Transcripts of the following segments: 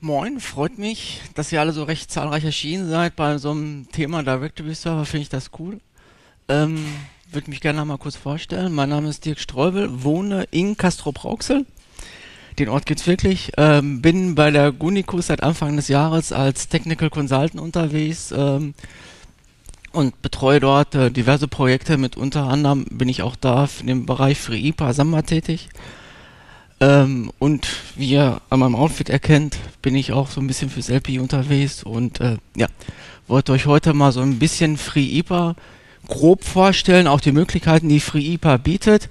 Moin, freut mich, dass ihr alle so recht zahlreich erschienen seid bei so einem Thema Directory Server, finde ich das cool. Ähm, Würde mich gerne mal kurz vorstellen. Mein Name ist Dirk Streubel, wohne in Castrop-Rauxel. Den Ort gibt's wirklich. Bin bei der Gunicus seit Anfang des Jahres als Technical Consultant unterwegs und betreue dort diverse Projekte. Mit unter anderem bin ich auch da in dem Bereich FreeIPA Samba tätig. Und wie ihr an meinem Outfit erkennt, bin ich auch so ein bisschen fürs LPI unterwegs und ja, wollte euch heute mal so ein bisschen FreeIPA grob vorstellen, auch die Möglichkeiten, die FreeIPA bietet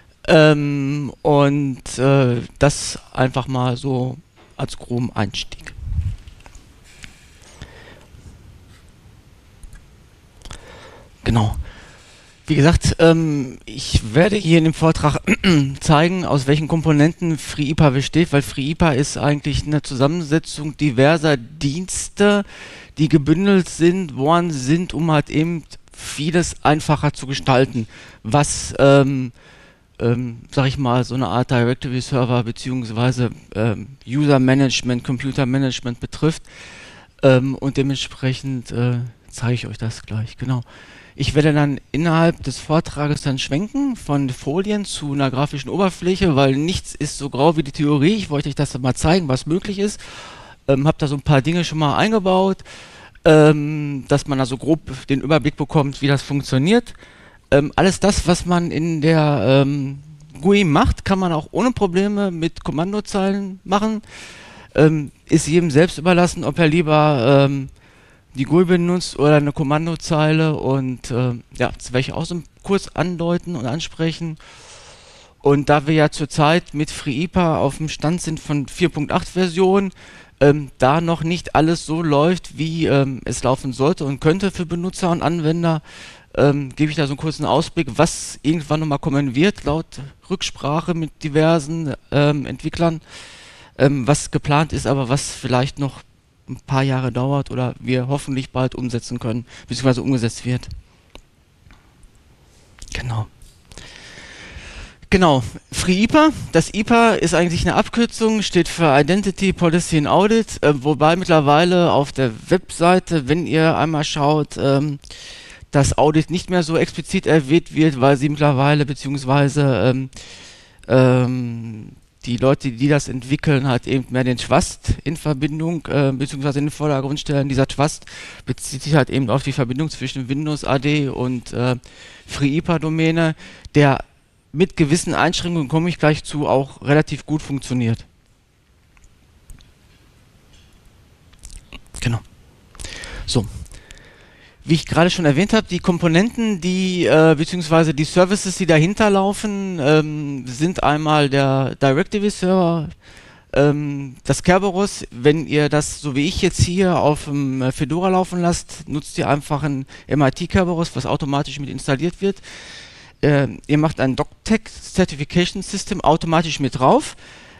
das einfach mal so als groben Einstieg. Genau. Wie gesagt, ich werde hier in dem Vortrag zeigen, aus welchen Komponenten FreeIPA besteht, weil FreeIPA ist eigentlich eine Zusammensetzung diverser Dienste, die gebündelt worden sind, um halt eben vieles einfacher zu gestalten, was, sag ich mal, so eine Art Directory Server beziehungsweise User Management, Computer Management betrifft. Und dementsprechend zeige ich euch das gleich, genau. Ich werde dann innerhalb des Vortrages dann schwenken von Folien zu einer grafischen Oberfläche, weil nichts ist so grau wie die Theorie. Ich wollte euch das mal zeigen, was möglich ist. Habe da so ein paar Dinge schon mal eingebaut, dass man also grob den Überblick bekommt, wie das funktioniert. Alles das, was man in der GUI macht, kann man auch ohne Probleme mit Kommandozeilen machen. Ist jedem selbst überlassen, ob er lieber die GUI benutzt oder eine Kommandozeile und ja, das werde ich auch so kurz andeuten und ansprechen. Und da wir ja zurzeit mit FreeIPA auf dem Stand sind von 4.8 Version, da noch nicht alles so läuft, wie es laufen sollte und könnte für Benutzer und Anwender, gebe ich da so einen kurzen Ausblick, was irgendwann nochmal kommen wird, laut Rücksprache mit diversen Entwicklern, was geplant ist, aber was vielleicht noch ein paar Jahre dauert oder wir hoffentlich bald umsetzen können, beziehungsweise umgesetzt wird. Genau. Genau, FreeIPA. Das IPA ist eigentlich eine Abkürzung, steht für Identity Policy and Audit, wobei mittlerweile auf der Webseite, wenn ihr einmal schaut, das Audit nicht mehr so explizit erwähnt wird, weil sie mittlerweile, beziehungsweise die Leute, die das entwickeln, halt eben mehr den Trust in Verbindung, beziehungsweise in den Vordergrund stellen. Dieser Trust bezieht sich halt eben auf die Verbindung zwischen Windows AD und FreeIPA-Domäne, der mit gewissen Einschränkungen, komme ich gleich zu, auch relativ gut funktioniert. Genau. So. Wie ich gerade schon erwähnt habe, die Komponenten, beziehungsweise die Services, die dahinter laufen, sind einmal der Directory Server, das Kerberos. Wenn ihr das, so wie ich jetzt hier, auf dem Fedora laufen lasst, nutzt ihr einfach ein MIT Kerberos, was automatisch mit installiert wird. Ihr macht ein DocTech Certification System automatisch mit drauf.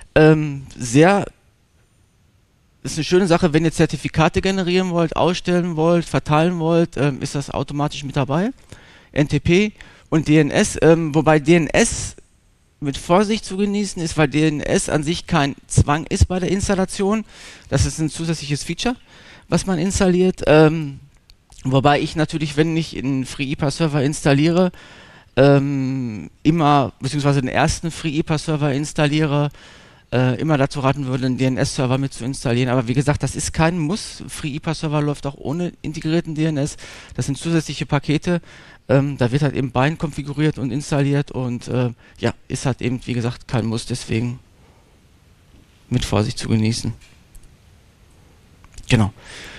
Ist eine schöne Sache, wenn ihr Zertifikate generieren wollt, ausstellen wollt, verteilen wollt, ist das automatisch mit dabei. NTP und DNS, wobei DNS mit Vorsicht zu genießen ist, weil DNS an sich kein Zwang ist bei der Installation. Das ist ein zusätzliches Feature, was man installiert. Wobei ich natürlich, wenn ich einen FreeIPA-Server installiere, beziehungsweise den ersten FreeIPA-Server installiere, immer dazu raten würde, einen DNS-Server mit zu installieren. Aber wie gesagt, das ist kein Muss. FreeIPA-Server läuft auch ohne integrierten DNS. Das sind zusätzliche Pakete. Da wird halt eben Bind konfiguriert und installiert und ja, ist halt eben, wie gesagt, kein Muss. Deswegen mit Vorsicht zu genießen. Genau.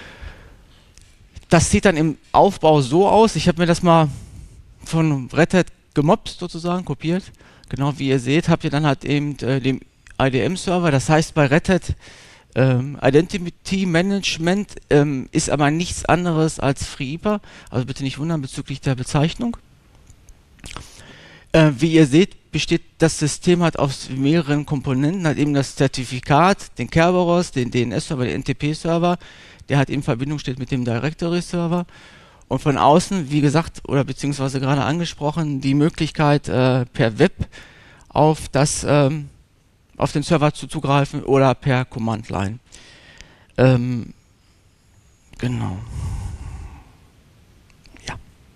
Das sieht dann im Aufbau so aus. Ich habe mir das mal von Red Hat gemobst sozusagen, kopiert. Genau wie ihr seht, habt ihr dann halt eben den IDM-Server. Das heißt bei Red Hat Identity Management ist aber nichts anderes als FreeIPA. Also bitte nicht wundern bezüglich der Bezeichnung. Wie ihr seht, besteht das System halt aus mehreren Komponenten, halt eben das Zertifikat, den Kerberos, den DNS-Server, den NTP-Server, der halt in Verbindung steht mit dem Directory-Server. Und von außen, wie gesagt, oder beziehungsweise gerade angesprochen, die Möglichkeit per Web auf den Server zuzugreifen oder per Command-Line. Ähm, genau. Ja.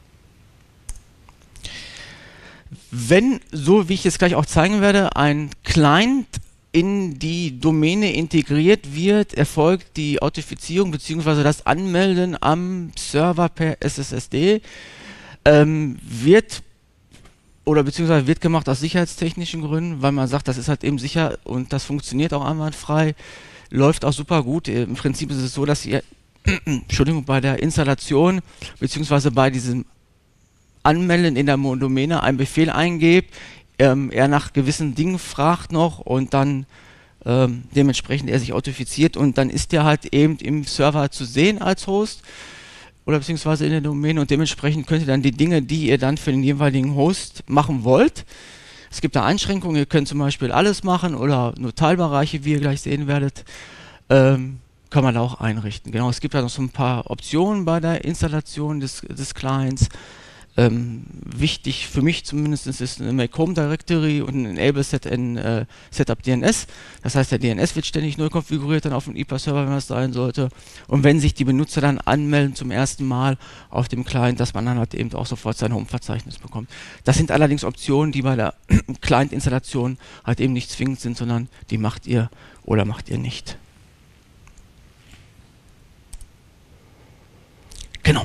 Wenn, so wie ich es gleich auch zeigen werde, ein Client in die Domäne integriert wird, erfolgt die Authentifizierung bzw. das Anmelden am Server per SSSD, wird oder beziehungsweise wird gemacht aus sicherheitstechnischen Gründen, weil man sagt, das ist halt eben sicher und das funktioniert auch einwandfrei, läuft auch super gut. Im Prinzip ist es so, dass ihr Entschuldigung, bei der Installation beziehungsweise bei diesem Anmelden in der Domäne einen Befehl eingebt, er nach gewissen Dingen fragt noch und dann dementsprechend er sich authentifiziert und dann ist der halt eben im Server zu sehen als Host oder beziehungsweise in der Domäne und dementsprechend könnt ihr dann die Dinge, die ihr dann für den jeweiligen Host machen wollt. Es gibt da Einschränkungen, ihr könnt zum Beispiel alles machen oder nur Teilbereiche, wie ihr gleich sehen werdet, kann man da auch einrichten. Genau, es gibt da noch so ein paar Optionen bei der Installation des Clients. Wichtig für mich zumindest ist eine Make Home Directory und ein Enable Setup DNS. Das heißt, der DNS wird ständig neu konfiguriert dann auf dem IPA-Server, wenn das sein sollte. Und wenn sich die Benutzer dann anmelden zum ersten Mal auf dem Client, dass man dann halt eben auch sofort sein Home-Verzeichnis bekommt. Das sind allerdings Optionen, die bei der Client-Installation halt eben nicht zwingend sind, sondern die macht ihr oder macht ihr nicht. Genau.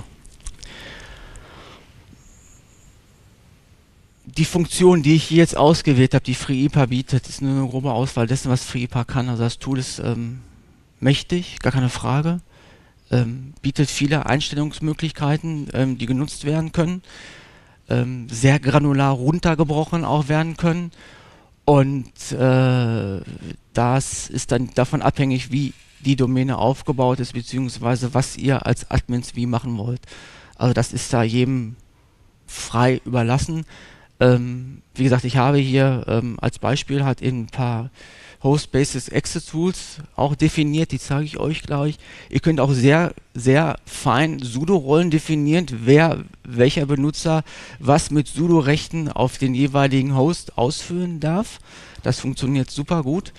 Die Funktion, die ich hier jetzt ausgewählt habe, die FreeIPA bietet, ist nur eine grobe Auswahl dessen, was FreeIPA kann. Also das Tool ist mächtig, gar keine Frage. Bietet viele Einstellungsmöglichkeiten, die genutzt werden können. Sehr granular runtergebrochen auch werden können. Und das ist dann davon abhängig, wie die Domäne aufgebaut ist, beziehungsweise was ihr als Admins wie machen wollt. Also das ist da jedem frei überlassen. Wie gesagt, ich habe hier als Beispiel halt eben ein paar Host Basis Access Tools auch definiert, die zeige ich euch gleich. Ihr könnt auch sehr, sehr fein Sudo-Rollen definieren, welcher Benutzer was mit Sudo-Rechten auf den jeweiligen Host ausführen darf. Das funktioniert super gut.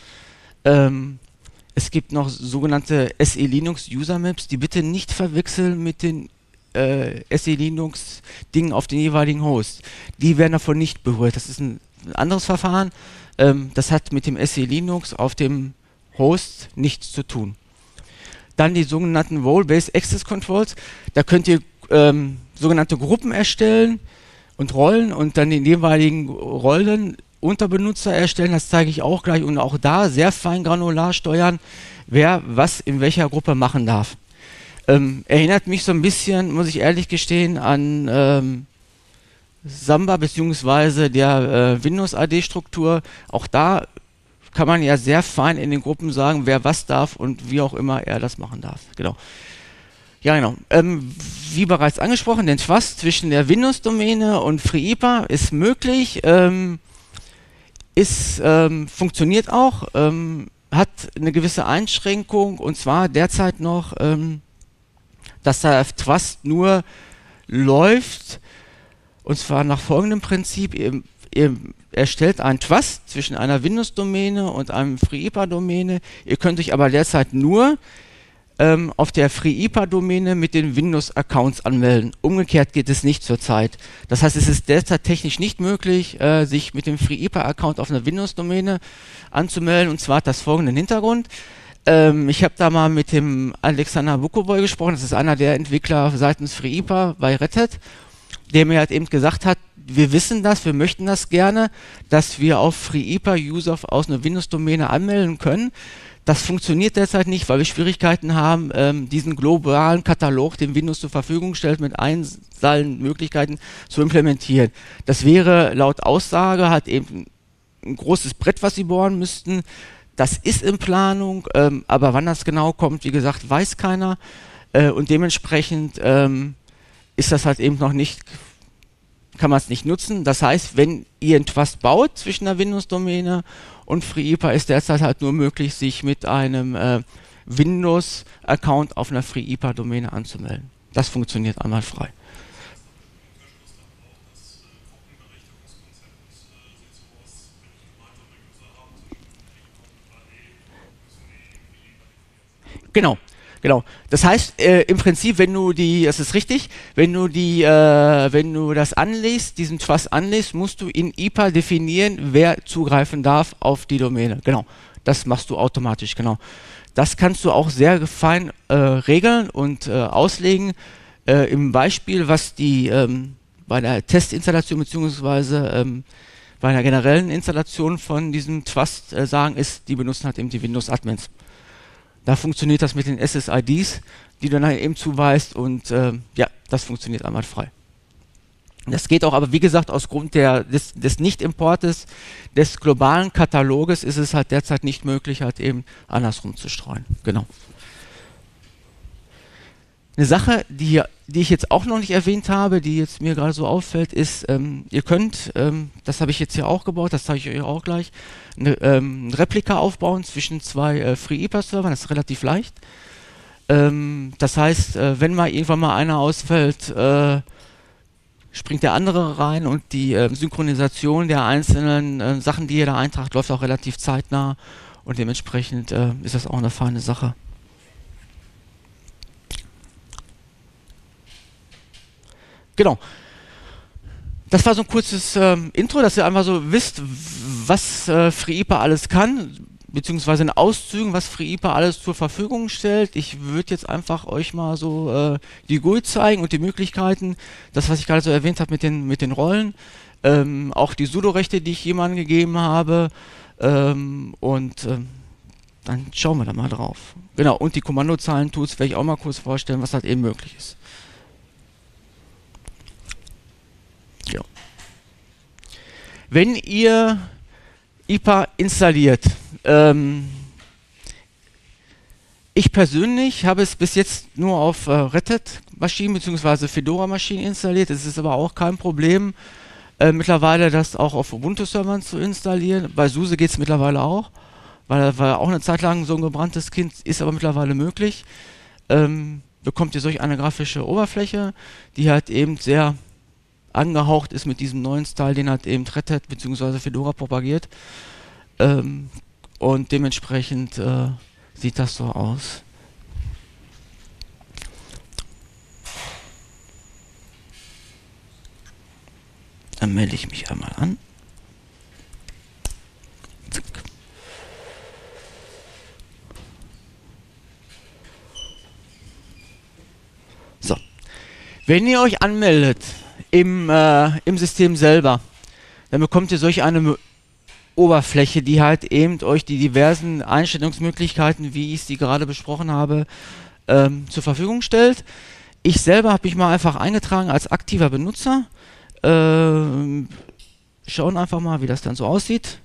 Es gibt noch sogenannte SE Linux User Maps, die bitte nicht verwechseln mit den SE Linux Dingen auf den jeweiligen Host. Die werden davon nicht berührt. Das ist ein anderes Verfahren. Das hat mit dem SE Linux auf dem Host nichts zu tun. Dann die sogenannten Role-Based Access Controls. Da könnt ihr sogenannte Gruppen erstellen und Rollen und dann den jeweiligen Rollen Unterbenutzer erstellen. Das zeige ich auch gleich. Und auch da sehr fein granular steuern, wer was in welcher Gruppe machen darf. Erinnert mich so ein bisschen, muss ich ehrlich gestehen, an Samba bzw. der Windows AD-Struktur. Auch da kann man ja sehr fein in den Gruppen sagen, wer was darf und wie auch immer er das machen darf. Genau. Ja, genau. Wie bereits angesprochen, den Trust zwischen der Windows-Domäne und FreeIPA ist möglich, funktioniert auch, hat eine gewisse Einschränkung und zwar derzeit noch dass der Trust nur läuft, und zwar nach folgendem Prinzip. Ihr erstellt einen Trust zwischen einer Windows-Domäne und einem FreeIPA-Domäne. Ihr könnt euch aber derzeit nur auf der FreeIPA-Domäne mit den Windows-Accounts anmelden. Umgekehrt geht es nicht zurzeit. Das heißt, es ist derzeit technisch nicht möglich, sich mit dem FreeIPA-Account auf einer Windows-Domäne anzumelden. Und zwar hat das folgenden Hintergrund. Ich habe da mal mit dem Alexander Bukoboy gesprochen, das ist einer der Entwickler seitens FreeIPA bei Red Hat, der mir halt eben gesagt hat, wir wissen das, wir möchten das gerne, dass wir auf FreeIPA User aus einer Windows-Domäne anmelden können. Das funktioniert derzeit nicht, weil wir Schwierigkeiten haben, diesen globalen Katalog, den Windows zur Verfügung stellt, mit allen Möglichkeiten zu implementieren. Das wäre laut Aussage halt eben ein großes Brett, was sie bohren müssten. Das ist in Planung, aber wann das genau kommt, wie gesagt, weiß keiner. Und dementsprechend ist das halt eben noch nicht, kann man es nicht nutzen. Das heißt, wenn ihr einen Trust baut zwischen der Windows-Domäne und FreeIPA, ist derzeit halt nur möglich, sich mit einem Windows-Account auf einer FreeIPA-Domäne anzumelden. Das funktioniert einwandfrei. Genau. Genau. Das heißt, im Prinzip, das ist richtig, wenn du das anlegst, diesen Trust anlegst, musst du in IPA definieren, wer zugreifen darf auf die Domäne. Genau. Das machst du automatisch, genau. Das kannst du auch sehr fein regeln und auslegen. Im Beispiel, was die bei der Testinstallation beziehungsweise bei einer generellen Installation von diesem Trust sagen, ist, die benutzen halt eben die Windows-Admins. Da funktioniert das mit den SSIDs, die du dann eben zuweist und ja, das funktioniert einwandfrei. Das geht auch, aber wie gesagt, aus Grund des Nicht-Importes des globalen Kataloges ist es halt derzeit nicht möglich, halt eben andersrum zu streuen. Genau. Eine Sache, die ich jetzt auch noch nicht erwähnt habe, die jetzt mir gerade so auffällt, ist, ihr könnt, das habe ich jetzt hier auch gebaut, das zeige ich euch auch gleich, ein Replika aufbauen zwischen zwei FreeIPA-Servern, das ist relativ leicht. Das heißt, wenn mal irgendwann mal einer ausfällt, springt der andere rein und die Synchronisation der einzelnen Sachen, die ihr da eintragt, läuft auch relativ zeitnah und dementsprechend ist das auch eine feine Sache. Genau. Das war so ein kurzes Intro, dass ihr einfach so wisst, was FreeIPA alles kann, beziehungsweise in Auszügen, was FreeIPA alles zur Verfügung stellt. Ich würde jetzt einfach euch mal so die GUI zeigen und die Möglichkeiten, das, was ich gerade so erwähnt habe mit den Rollen, auch die Sudo-Rechte, die ich jemandem gegeben habe, und dann schauen wir da mal drauf. Genau, und die Kommandozeilen-Tools werde ich auch mal kurz vorstellen, was halt eben möglich ist. Ja. Wenn ihr IPA installiert, ich persönlich habe es bis jetzt nur auf Red Hat-Maschinen bzw. Fedora-Maschinen installiert. Es ist aber auch kein Problem, mittlerweile das auch auf Ubuntu-Servern zu installieren. Bei SUSE geht es mittlerweile auch, weil das war auch eine Zeit lang so ein gebranntes Kind, ist aber mittlerweile möglich. Bekommt ihr solch eine grafische Oberfläche, die halt eben sehr angehaucht ist mit diesem neuen Style, den halt eben Red Hat bzw. Fedora propagiert. Und dementsprechend sieht das so aus. Dann melde ich mich einmal an. Zack. So. Wenn ihr euch anmeldet im System selber, dann bekommt ihr solch eine Oberfläche, die halt eben euch die diversen Einstellungsmöglichkeiten, wie ich sie gerade besprochen habe, zur Verfügung stellt. Ich selber habe mich mal einfach eingetragen als aktiver Benutzer. Schauen einfach mal, wie das dann so aussieht.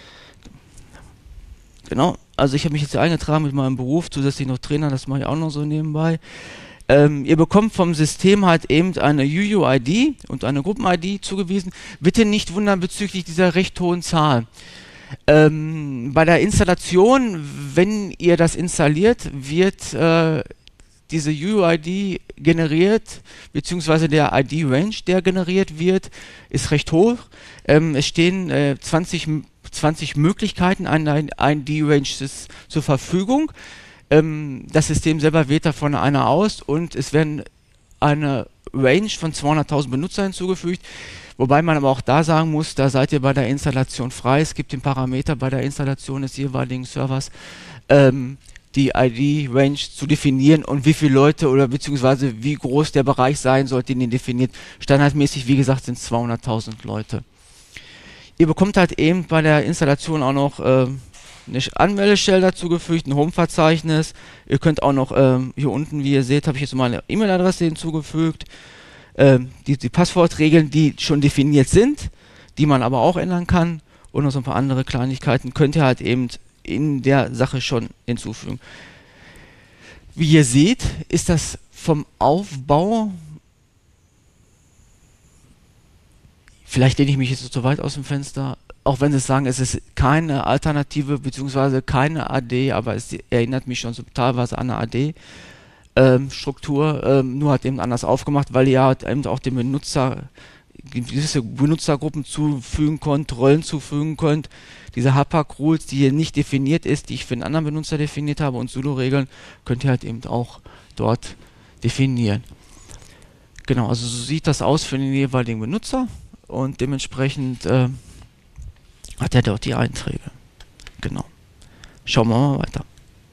Genau, also ich habe mich jetzt hier eingetragen mit meinem Beruf, zusätzlich noch Trainer, das mache ich auch noch so nebenbei. Ihr bekommt vom System halt eben eine UUID und eine Gruppen-ID zugewiesen. Bitte nicht wundern bezüglich dieser recht hohen Zahl. Bei der Installation, wenn ihr das installiert, wird diese UUID generiert, beziehungsweise der ID-Range, der generiert wird, ist recht hoch. Es stehen 20 Möglichkeiten an ID-Ranges zur Verfügung. Das System selber wählt davon einer aus und es werden eine Range von 200.000 Benutzer hinzugefügt, wobei man aber auch da sagen muss, da seid ihr bei der Installation frei. Es gibt den Parameter bei der Installation des jeweiligen Servers, die ID-Range zu definieren und wie viele Leute oder beziehungsweise wie groß der Bereich sein sollte, den ihr definiert. Standardmäßig, wie gesagt, sind es 200.000 Leute. Ihr bekommt halt eben bei der Installation auch noch eine Anmeldestelle dazugefügt, ein Home-Verzeichnis. Ihr könnt auch noch, hier unten, wie ihr seht, habe ich jetzt mal eine E-Mail-Adresse hinzugefügt. Die Passwortregeln, die schon definiert sind, die man aber auch ändern kann. Und noch so ein paar andere Kleinigkeiten könnt ihr halt eben in der Sache schon hinzufügen. Wie ihr seht, ist das vom Aufbau, vielleicht lehne ich mich jetzt so zu weit aus dem Fenster, auch wenn sie sagen, es ist keine Alternative bzw. keine AD, aber es erinnert mich schon so teilweise an eine AD-Struktur, nur halt eben anders aufgemacht, weil ihr halt eben auch dem Benutzer gewisse Benutzergruppen zufügen könnt, Rollen zufügen könnt. Diese HAPAC-Rules, die hier nicht definiert ist, die ich für einen anderen Benutzer definiert habe, und sudo-Regeln könnt ihr halt eben auch dort definieren. Genau, also so sieht das aus für den jeweiligen Benutzer und dementsprechend hat er dort die Einträge. Genau. Schauen wir mal weiter.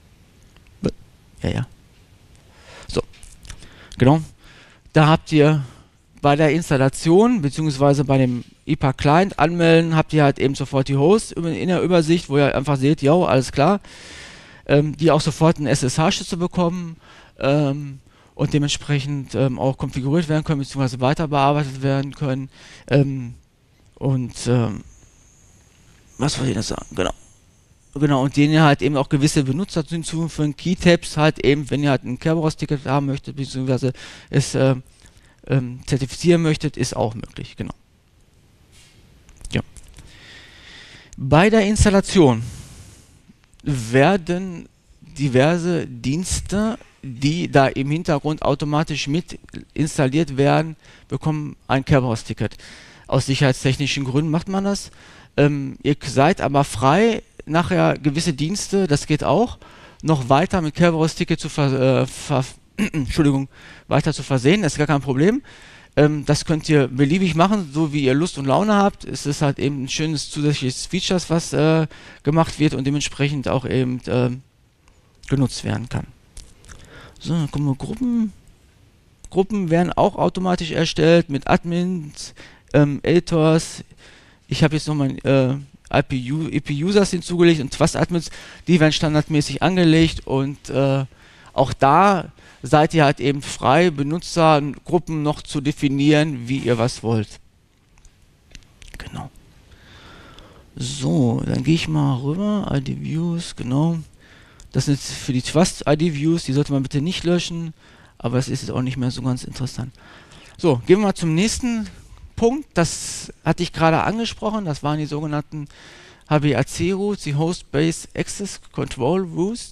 Ja. So. Genau. Da habt ihr bei der Installation beziehungsweise bei dem IPA Client anmelden, habt ihr halt eben sofort die Hosts in der Übersicht, wo ihr einfach seht, ja, alles klar, die auch sofort einen SSH-Schlüssel bekommen und dementsprechend auch konfiguriert werden können beziehungsweise weiter bearbeitet werden können was wollte ich noch sagen? Genau, und denen ihr halt eben auch gewisse Benutzer hinzufügen, Keytabs halt eben, wenn ihr halt ein Kerberos-Ticket haben möchtet, beziehungsweise es zertifizieren möchtet, ist auch möglich, genau. Ja. Bei der Installation werden diverse Dienste, die da im Hintergrund automatisch mit installiert werden, bekommen ein Kerberos-Ticket. Aus sicherheitstechnischen Gründen macht man das. Ihr seid aber frei, nachher gewisse Dienste, das geht auch, noch weiter mit Kerberos-Ticket weiter zu versehen, das ist gar kein Problem. Das könnt ihr beliebig machen, so wie ihr Lust und Laune habt. Es ist halt eben ein schönes zusätzliches Features, was gemacht wird und dementsprechend auch eben genutzt werden kann. So, dann kommen wir Gruppen. Gruppen werden auch automatisch erstellt mit Admins, Editors. Ich habe jetzt noch mein IP-Users hinzugelegt und Trust-Admins, die werden standardmäßig angelegt und auch da seid ihr halt eben frei, Benutzergruppen noch zu definieren, wie ihr was wollt. Genau. So, dann gehe ich mal rüber, ID-Views, genau. Das sind jetzt für die Trust-ID-Views, die sollte man bitte nicht löschen, aber es ist jetzt auch nicht mehr so ganz interessant. So, gehen wir mal zum nächsten Punkt, das hatte ich gerade angesprochen, das waren die sogenannten HBAC-Routes, die Host-Based Access Control Routes,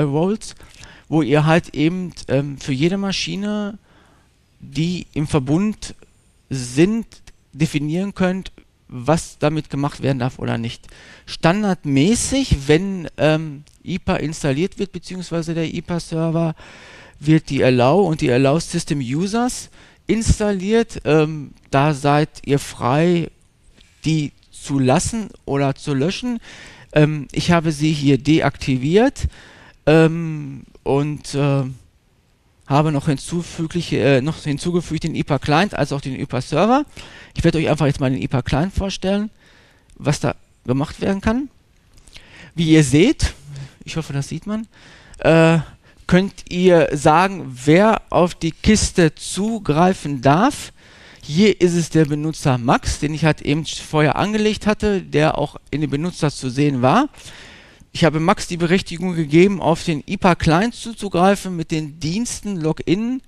wo ihr halt eben für jede Maschine, die im Verbund sind, definieren könnt, was damit gemacht werden darf oder nicht. Standardmäßig, wenn IPA installiert wird, beziehungsweise der IPA-Server, wird die Allow und die Allow System Users installiert. Da seid ihr frei, die zu lassen oder zu löschen. Ich habe sie hier deaktiviert und habe noch hinzugefügt den IPA Client als auch den IPA Server. Ich werde euch einfach jetzt mal den IPA Client vorstellen, was da gemacht werden kann. Wie ihr seht, ich hoffe, das sieht man, könnt ihr sagen, wer auf die Kiste zugreifen darf. Hier ist es der Benutzer Max, den ich halt eben vorher angelegt hatte, der auch in den Benutzer zu sehen war. Ich habe Max die Berechtigung gegeben, auf den IPA-Client zuzugreifen mit den Diensten Login,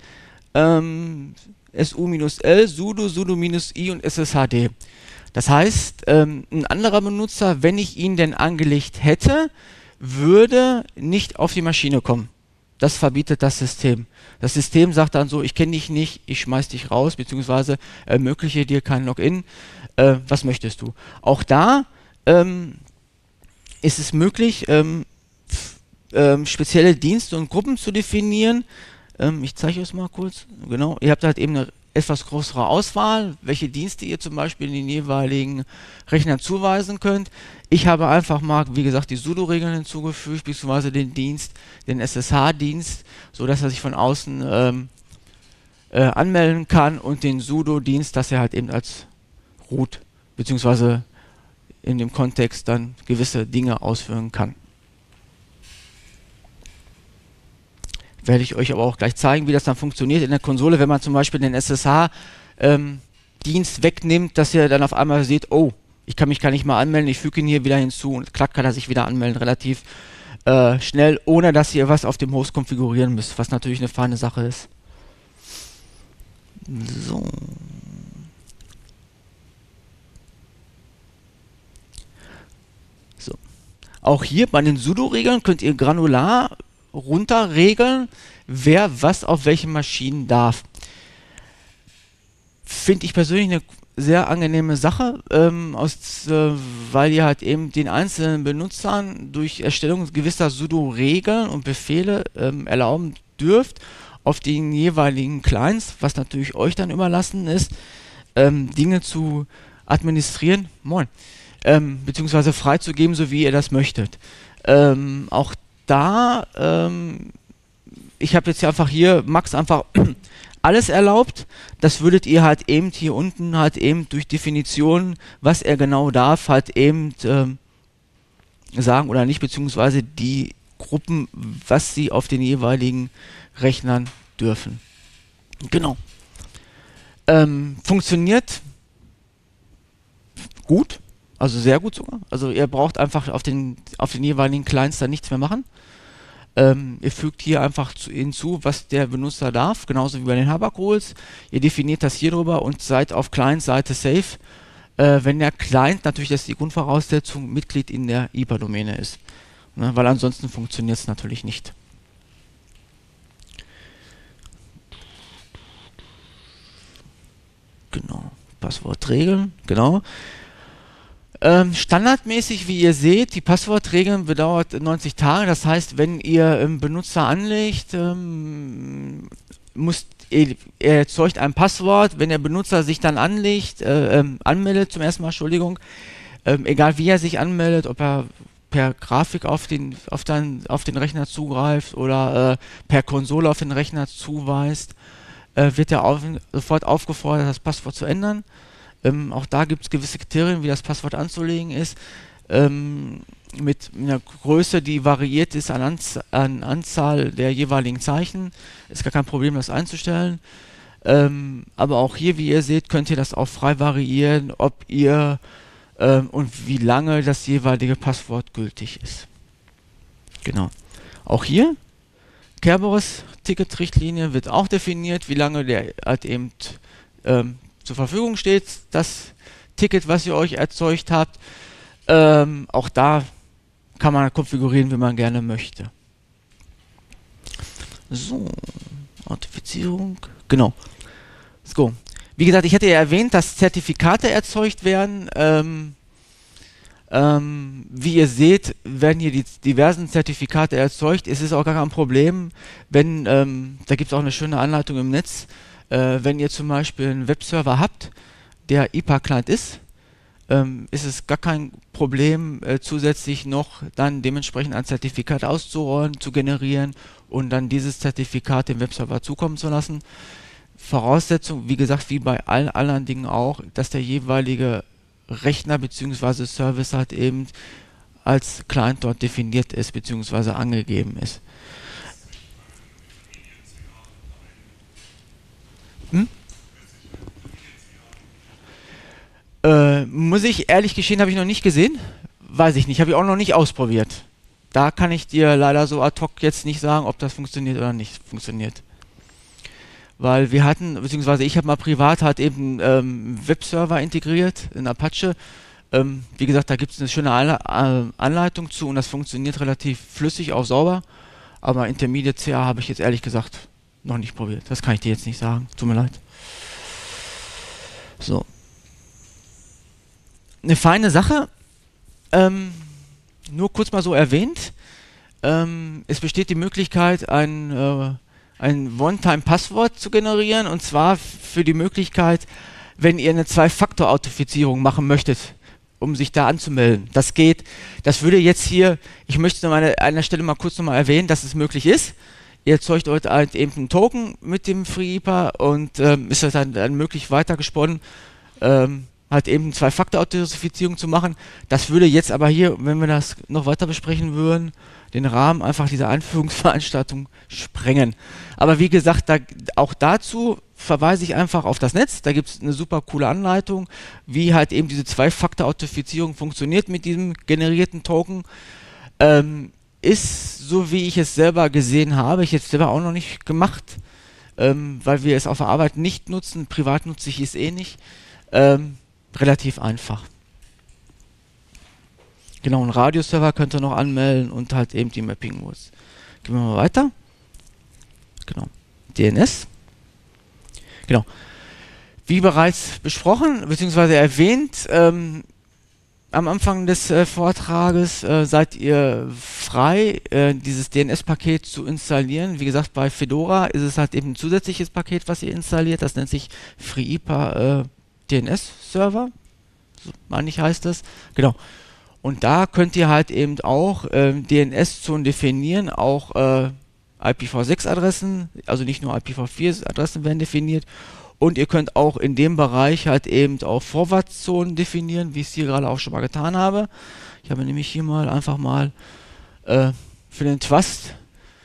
su-l, sudo, sudo-i und sshd. Das heißt, ein anderer Benutzer, wenn ich ihn denn angelegt hätte, würde nicht auf die Maschine kommen. Das verbietet das System. Das System sagt dann so, ich kenne dich nicht, ich schmeiß dich raus, beziehungsweise ermögliche dir kein Login. Was möchtest du? Auch da ist es möglich, spezielle Dienste und Gruppen zu definieren. Ich zeige euch es mal kurz. Genau, ihr habt halt eben eine etwas größere Auswahl, welche Dienste ihr zum Beispiel in den jeweiligen Rechnern zuweisen könnt. Ich habe einfach mal, wie gesagt, die sudo-Regeln hinzugefügt, beziehungsweise den Dienst, den SSH-Dienst, sodass er sich von außen anmelden kann und den sudo-Dienst, dass er halt eben als Root, beziehungsweise in dem Kontext dann gewisse Dinge ausführen kann. Werde ich euch aber auch gleich zeigen, wie das dann funktioniert in der Konsole, wenn man zum Beispiel den SSH-Dienst wegnimmt, dass ihr dann auf einmal seht, oh, ich kann mich gar nicht mal anmelden, ich füge ihn hier wieder hinzu und klack, kann er sich wieder anmelden, relativ schnell, ohne dass ihr was auf dem Host konfigurieren müsst, was natürlich eine feine Sache ist. So. Auch hier bei den sudo-Regeln könnt ihr granular runterregeln, wer was auf welchen Maschinen darf. Finde ich persönlich eine sehr angenehme Sache, weil ihr halt eben den einzelnen Benutzern durch Erstellung gewisser Sudo-Regeln und Befehle erlauben dürft, auf den jeweiligen Clients, was natürlich euch dann überlassen ist, Dinge zu administrieren, moin, beziehungsweise freizugeben, so wie ihr das möchtet. Auch da, ich habe jetzt hier einfach hier Max einfach alles erlaubt. Das würdet ihr halt eben hier unten halt eben durch Definition, was er genau darf, halt eben sagen oder nicht, beziehungsweise die Gruppen, was sie auf den jeweiligen Rechnern dürfen. Genau. Funktioniert gut, also sehr gut sogar. Also ihr braucht einfach auf den jeweiligen Clients dann nichts mehr machen. Ihr fügt hier einfach hinzu, was der Benutzer darf, genauso wie bei den Habak-Rules. Ihr definiert das hier drüber und seid auf Client-Seite safe, wenn der Client, natürlich das ist die Grundvoraussetzung, Mitglied in der IPA-Domäne ist. Ne, weil ansonsten funktioniert es natürlich nicht. Genau, Passwortregeln, genau. Standardmäßig, wie ihr seht, die Passwortregeln bedauert 90 Tage. Das heißt, wenn ihr Benutzer anlegt, er erzeugt ein Passwort. Wenn der Benutzer sich dann anmeldet zum ersten Mal, Entschuldigung, egal wie er sich anmeldet, ob er per Grafik auf den Rechner zugreift oder per Konsole auf den Rechner zuweist, wird er sofort aufgefordert, das Passwort zu ändern. Auch da gibt es gewisse Kriterien, wie das Passwort anzulegen ist. Mit einer Größe, die variiert ist an Anzahl der jeweiligen Zeichen. Ist gar kein Problem, das einzustellen. Aber auch hier, wie ihr seht, könnt ihr das auch frei variieren, ob ihr und wie lange das jeweilige Passwort gültig ist. Genau. Auch hier, Kerberos-Ticket-Richtlinie wird auch definiert, wie lange der halt eben zur Verfügung steht, das Ticket, was ihr euch erzeugt habt. Auch da kann man konfigurieren, wie man gerne möchte. So, Authentifizierung, genau. So, wie gesagt, ich hatte ja erwähnt, dass Zertifikate erzeugt werden. Wie ihr seht, werden hier die diversen Zertifikate erzeugt. Es ist auch gar kein Problem, wenn, da gibt es auch eine schöne Anleitung im Netz, wenn ihr zum Beispiel einen Webserver habt, der IPA-Client ist es gar kein Problem, zusätzlich noch dann dementsprechend ein Zertifikat auszurollen, zu generieren und dann dieses Zertifikat dem Webserver zukommen zu lassen. Voraussetzung, wie gesagt, wie bei allen anderen Dingen auch, dass der jeweilige Rechner bzw. Service halt eben als Client dort definiert ist bzw. angegeben ist. Muss ich ehrlich gestehen, habe ich noch nicht gesehen. Weiß ich nicht, habe ich auch noch nicht ausprobiert. Da kann ich dir leider so ad hoc jetzt nicht sagen, ob das funktioniert oder nicht funktioniert. Weil wir hatten, beziehungsweise ich habe mal privat halt eben Webserver integriert in Apache. Wie gesagt, da gibt es eine schöne Anleitung zu und das funktioniert relativ flüssig, auch sauber. Aber Intermediate CA habe ich jetzt ehrlich gesagt noch nicht probiert. Das kann ich dir jetzt nicht sagen. Tut mir leid. So. Eine feine Sache, nur kurz mal so erwähnt, es besteht die Möglichkeit, ein One-Time-Passwort zu generieren, und zwar für die Möglichkeit, wenn ihr eine Zwei-Faktor-Authentifizierung machen möchtet, um sich da anzumelden. Das geht, das würde jetzt hier, ich möchte an einer Stelle mal kurz nochmal erwähnen, dass es möglich ist. Ihr erzeugt heute halt eben einen Token mit dem FreeIPA und ist das dann möglich weitergesponnen, halt eben Zwei-Faktor-Authentifizierung zu machen. Das würde jetzt aber hier, wenn wir das noch weiter besprechen würden, den Rahmen einfach dieser Einführungsveranstaltung sprengen. Aber wie gesagt, auch dazu verweise ich einfach auf das Netz. Da gibt es eine super coole Anleitung, wie halt eben diese Zwei-Faktor-Authentifizierung funktioniert mit diesem generierten Token. Ist, so wie ich es selber gesehen habe, ich jetzt selber auch noch nicht gemacht, weil wir es auf der Arbeit nicht nutzen, privat nutze ich es eh nicht, relativ einfach. Genau, einen Radioserver könnt ihr noch anmelden und halt eben die Mapping-Rules. Gehen wir mal weiter. Genau. DNS. Genau. Wie bereits besprochen bzw. erwähnt, am Anfang des Vortrages seid ihr frei, dieses DNS-Paket zu installieren. Wie gesagt, bei Fedora ist es halt eben ein zusätzliches Paket, was ihr installiert. Das nennt sich FreeIPA DNS-Server, so meine ich heißt das. Genau. Und da könnt ihr halt eben auch DNS-Zonen definieren, auch IPv6-Adressen, also nicht nur IPv4-Adressen werden definiert. Und ihr könnt auch in dem Bereich halt eben auch Vorwärtszonen definieren, wie ich es hier gerade auch schon mal getan habe. Ich habe nämlich hier mal einfach mal für den Trust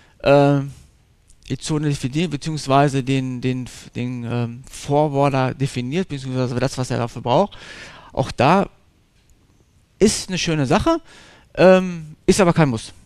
die Zone definiert, beziehungsweise den Forwarder definiert, beziehungsweise das, was er dafür braucht. Auch da ist eine schöne Sache, ist aber kein Muss.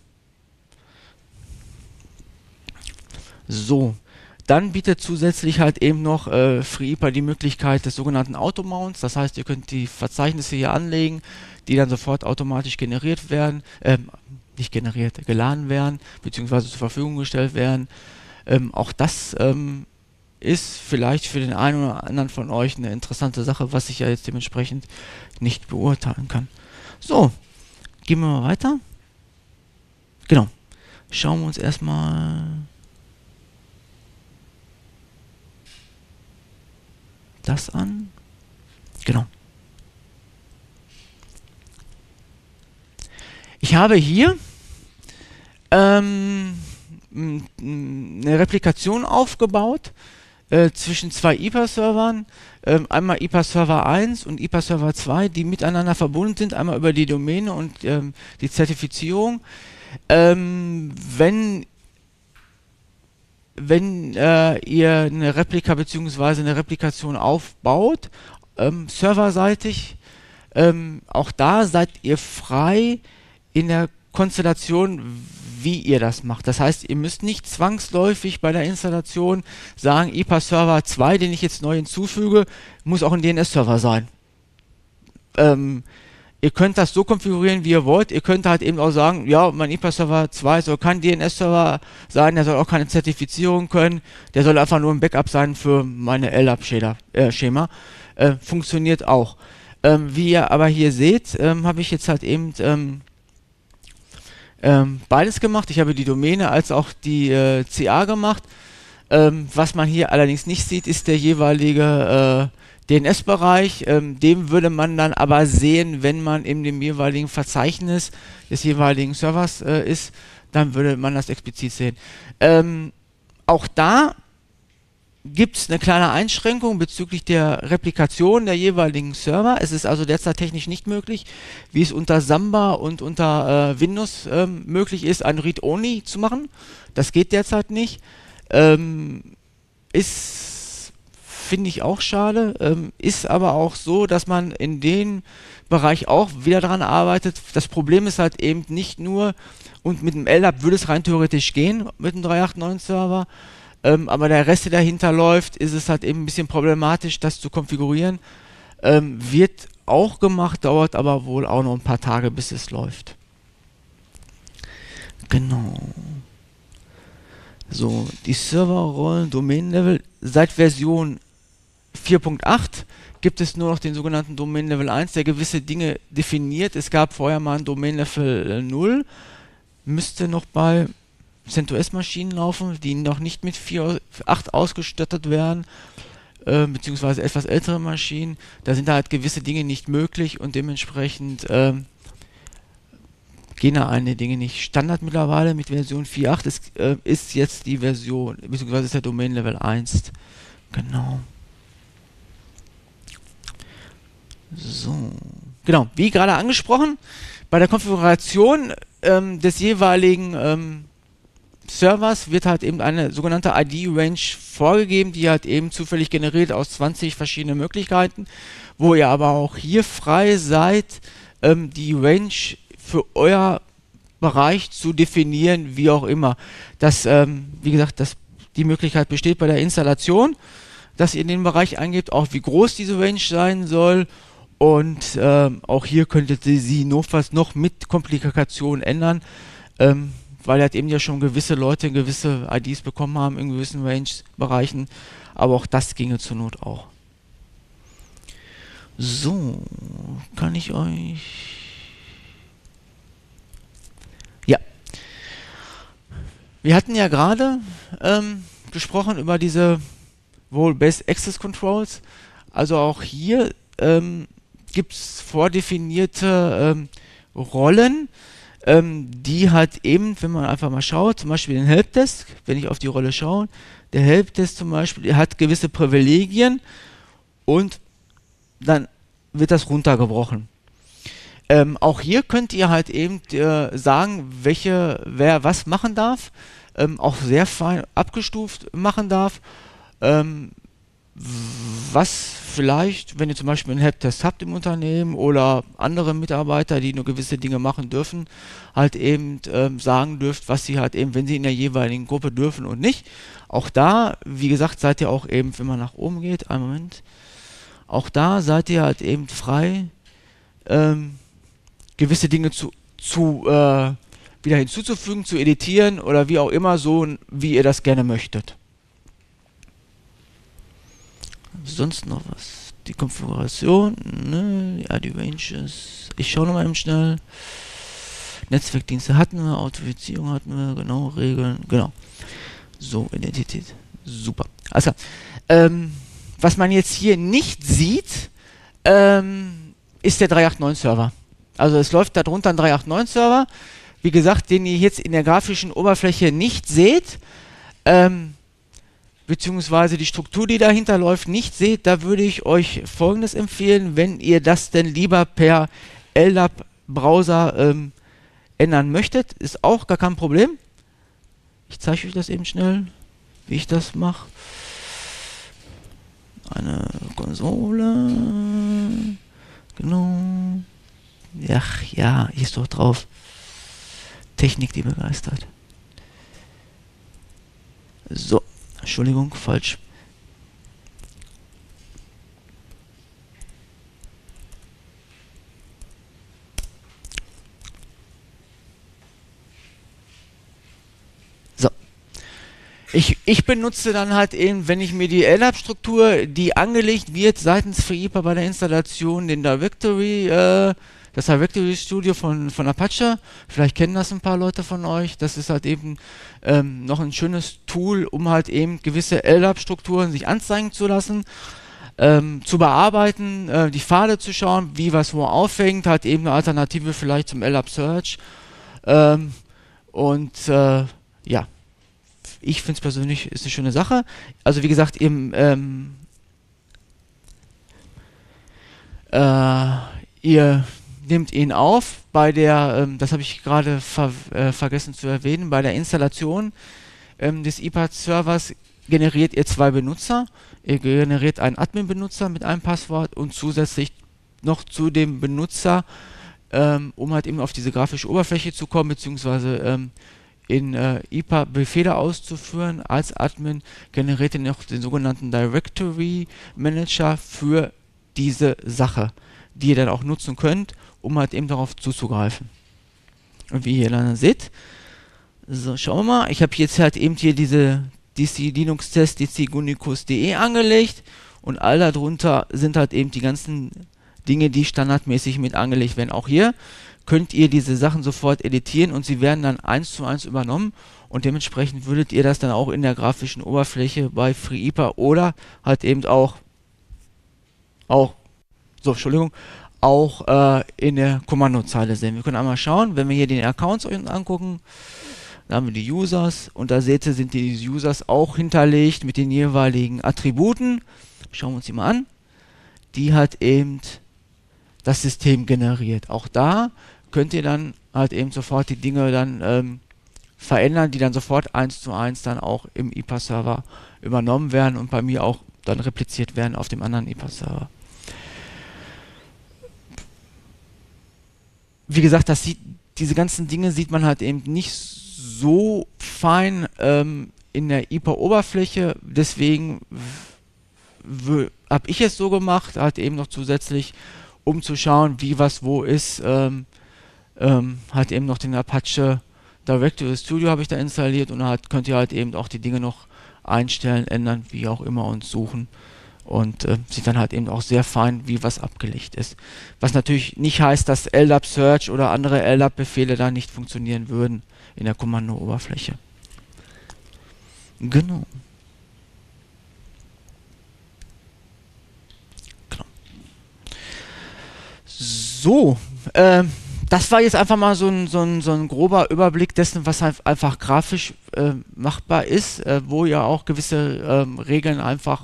So. Dann bietet zusätzlich halt eben noch FreeIPA die Möglichkeit des sogenannten Automounts. Das heißt, ihr könnt die Verzeichnisse hier anlegen, die dann sofort automatisch generiert werden, nicht generiert, geladen werden, beziehungsweise zur Verfügung gestellt werden. Auch das ist vielleicht für den einen oder anderen von euch eine interessante Sache, was ich ja jetzt dementsprechend nicht beurteilen kann. So, gehen wir mal weiter. Genau. Schauen wir uns erstmal das an. Genau. Ich habe hier eine Replikation aufgebaut zwischen zwei IPA-Servern, einmal IPA-Server 1 und IPA-Server 2, die miteinander verbunden sind, einmal über die Domäne und die Zertifizierung. Wenn ihr eine Replika bzw. eine Replikation aufbaut, serverseitig, auch da seid ihr frei in der Konstellation, wie ihr das macht. Das heißt, ihr müsst nicht zwangsläufig bei der Installation sagen, IPA Server 2, den ich jetzt neu hinzufüge, muss auch ein DNS-Server sein. Ihr könnt das so konfigurieren, wie ihr wollt. Ihr könnt halt eben auch sagen, ja, mein IPA Server 2 soll kein DNS-Server sein, der soll auch keine Zertifizierung können, der soll einfach nur ein Backup sein für meine LDAP-Schema. Funktioniert auch. Wie ihr aber hier seht, habe ich jetzt halt eben beides gemacht. Ich habe die Domäne als auch die CA gemacht. Was man hier allerdings nicht sieht, ist der jeweilige DNS-Bereich. Den würde man dann aber sehen, wenn man in dem jeweiligen Verzeichnis des jeweiligen Servers ist. Dann würde man das explizit sehen. Auch da gibt es eine kleine Einschränkung bezüglich der Replikation der jeweiligen Server. Es ist also derzeit technisch nicht möglich, wie es unter Samba und unter Windows möglich ist, ein Read-Only zu machen. Das geht derzeit nicht. Ist, finde ich, auch schade. Ist aber auch so, dass man in dem Bereich auch wieder daran arbeitet. Das Problem ist halt eben nicht nur, und mit dem LDAP würde es rein theoretisch gehen, mit dem 389-Server, aber der Rest, der dahinter läuft, ist es halt eben ein bisschen problematisch, das zu konfigurieren. Wird auch gemacht, dauert aber wohl auch noch ein paar Tage, bis es läuft. Genau. So, die Serverrollen, Domain-Level. Seit Version 4.8 gibt es nur noch den sogenannten Domain-Level 1, der gewisse Dinge definiert. Es gab vorher mal ein Domain-Level 0. Müsste noch bei CentOS-Maschinen laufen, die noch nicht mit 4.8 ausgestattet werden, beziehungsweise etwas ältere Maschinen. Da sind halt gewisse Dinge nicht möglich und dementsprechend gehen da einige Dinge nicht. Standard mittlerweile mit Version 4.8 ist jetzt die Version, beziehungsweise ist der Domain Level 1. Genau. So. Genau, wie gerade angesprochen, bei der Konfiguration des jeweiligen Servers wird halt eben eine sogenannte ID-Range vorgegeben, die halt eben zufällig generiert aus 20 verschiedenen Möglichkeiten, wo ihr aber auch hier frei seid, die Range für euer Bereich zu definieren, wie auch immer. Das, wie gesagt, die Möglichkeit besteht bei der Installation, dass ihr in den Bereich eingebt, auch wie groß diese Range sein soll. Und auch hier könntet ihr sie notfalls noch mit Komplikationen ändern, weil halt eben ja schon gewisse Leute gewisse IDs bekommen haben in gewissen Range-Bereichen. Aber auch das ginge zur Not auch. So, kann ich euch... Ja, wir hatten ja gerade gesprochen über diese Role-Based Access Controls. Also auch hier gibt es vordefinierte Rollen, die halt eben, wenn man einfach mal schaut, zum Beispiel den Helpdesk, wenn ich auf die Rolle schaue, der Helpdesk zum Beispiel, der hat gewisse Privilegien und dann wird das runtergebrochen. Auch hier könnt ihr halt eben sagen, wer was machen darf, auch sehr fein abgestuft machen darf, was vielleicht, wenn ihr zum Beispiel einen Helpdesk habt im Unternehmen oder andere Mitarbeiter, die nur gewisse Dinge machen dürfen, halt eben sagen dürft, was sie halt eben, wenn sie in der jeweiligen Gruppe dürfen und nicht. Auch da, wie gesagt, seid ihr auch eben, wenn man nach oben geht, einen Moment, auch da seid ihr halt eben frei, gewisse Dinge wieder hinzuzufügen, zu editieren oder wie auch immer, so wie ihr das gerne möchtet. Sonst noch was? Die Konfiguration, ne? Ja, die Ranges. Ich schaue nochmal eben schnell. Netzwerkdienste hatten wir, Authentifizierung hatten wir, genau, Regeln, genau. So, Identität. Super. Also, was man jetzt hier nicht sieht, ist der 389-Server. Also es läuft darunter ein 389-Server, wie gesagt, den ihr jetzt in der grafischen Oberfläche nicht seht, beziehungsweise die Struktur, die dahinter läuft, nicht seht. Da würde ich euch Folgendes empfehlen, wenn ihr das denn lieber per LDAP-Browser ändern möchtet, ist auch gar kein Problem. Ich zeige euch das eben schnell, wie ich das mache. Eine Konsole, genau. Ach ja, hier ist doch drauf. Technik, die begeistert. So, Entschuldigung, falsch. So. Ich benutze dann halt eben, wenn ich mir die LDAP-Struktur, die angelegt wird seitens FreeIPA bei der Installation, den Directory, das Directory Studio von Apache, vielleicht kennen das ein paar Leute von euch, das ist halt eben noch ein schönes Tool, um halt eben gewisse LDAP-Strukturen sich anzeigen zu lassen, zu bearbeiten, die Pfade zu schauen, wie was wo aufhängt, halt eben eine Alternative vielleicht zum LDAP Search ja, ich finde es persönlich ist eine schöne Sache. Also wie gesagt, ihr nehmt ihn auf bei der, das habe ich gerade vergessen zu erwähnen, bei der Installation des IPA-Servers generiert ihr zwei Benutzer. Ihr generiert einen Admin-Benutzer mit einem Passwort und zusätzlich noch zu dem Benutzer, um halt eben auf diese grafische Oberfläche zu kommen, beziehungsweise in IPA Befehle auszuführen. Als Admin generiert ihr noch den sogenannten Directory Manager für diese Sache, die ihr dann auch nutzen könnt, um halt eben darauf zuzugreifen. Und wie ihr dann seht, so schauen wir mal, ich habe jetzt halt eben hier diese DC Linux Test DC Gunicus.de angelegt und all darunter sind halt eben die ganzen Dinge, die standardmäßig mit angelegt werden. Auch hier könnt ihr diese Sachen sofort editieren und sie werden dann 1:1 übernommen und dementsprechend würdet ihr das dann auch in der grafischen Oberfläche bei FreeIPA oder halt eben auch in der Kommandozeile sehen. Wir können einmal schauen, wenn wir hier den Accounts angucken, da haben wir die Users und da seht ihr, sind die Users auch hinterlegt mit den jeweiligen Attributen. Schauen wir uns die mal an. Die hat eben das System generiert. Auch da könnt ihr dann halt eben sofort die Dinge dann verändern, die dann sofort 1:1 dann auch im IPA-Server übernommen werden und bei mir auch dann repliziert werden auf dem anderen IPA-Server. Wie gesagt, diese ganzen Dinge sieht man halt eben nicht so fein in der IPA-Oberfläche, deswegen habe ich es so gemacht, halt eben noch zusätzlich, um zu schauen, wie was wo ist, halt eben noch den Apache Directory Studio habe ich da installiert und halt könnt ihr halt eben auch die Dinge noch einstellen, ändern, wie auch immer und suchen, und sieht dann halt eben auch sehr fein, wie was abgelegt ist. Was natürlich nicht heißt, dass LDAP Search oder andere LDAP-Befehle da nicht funktionieren würden in der Kommandooberfläche. Genau. So, das war jetzt einfach mal so ein grober Überblick dessen, was halt einfach grafisch machbar ist, wo ihr auch gewisse Regeln einfach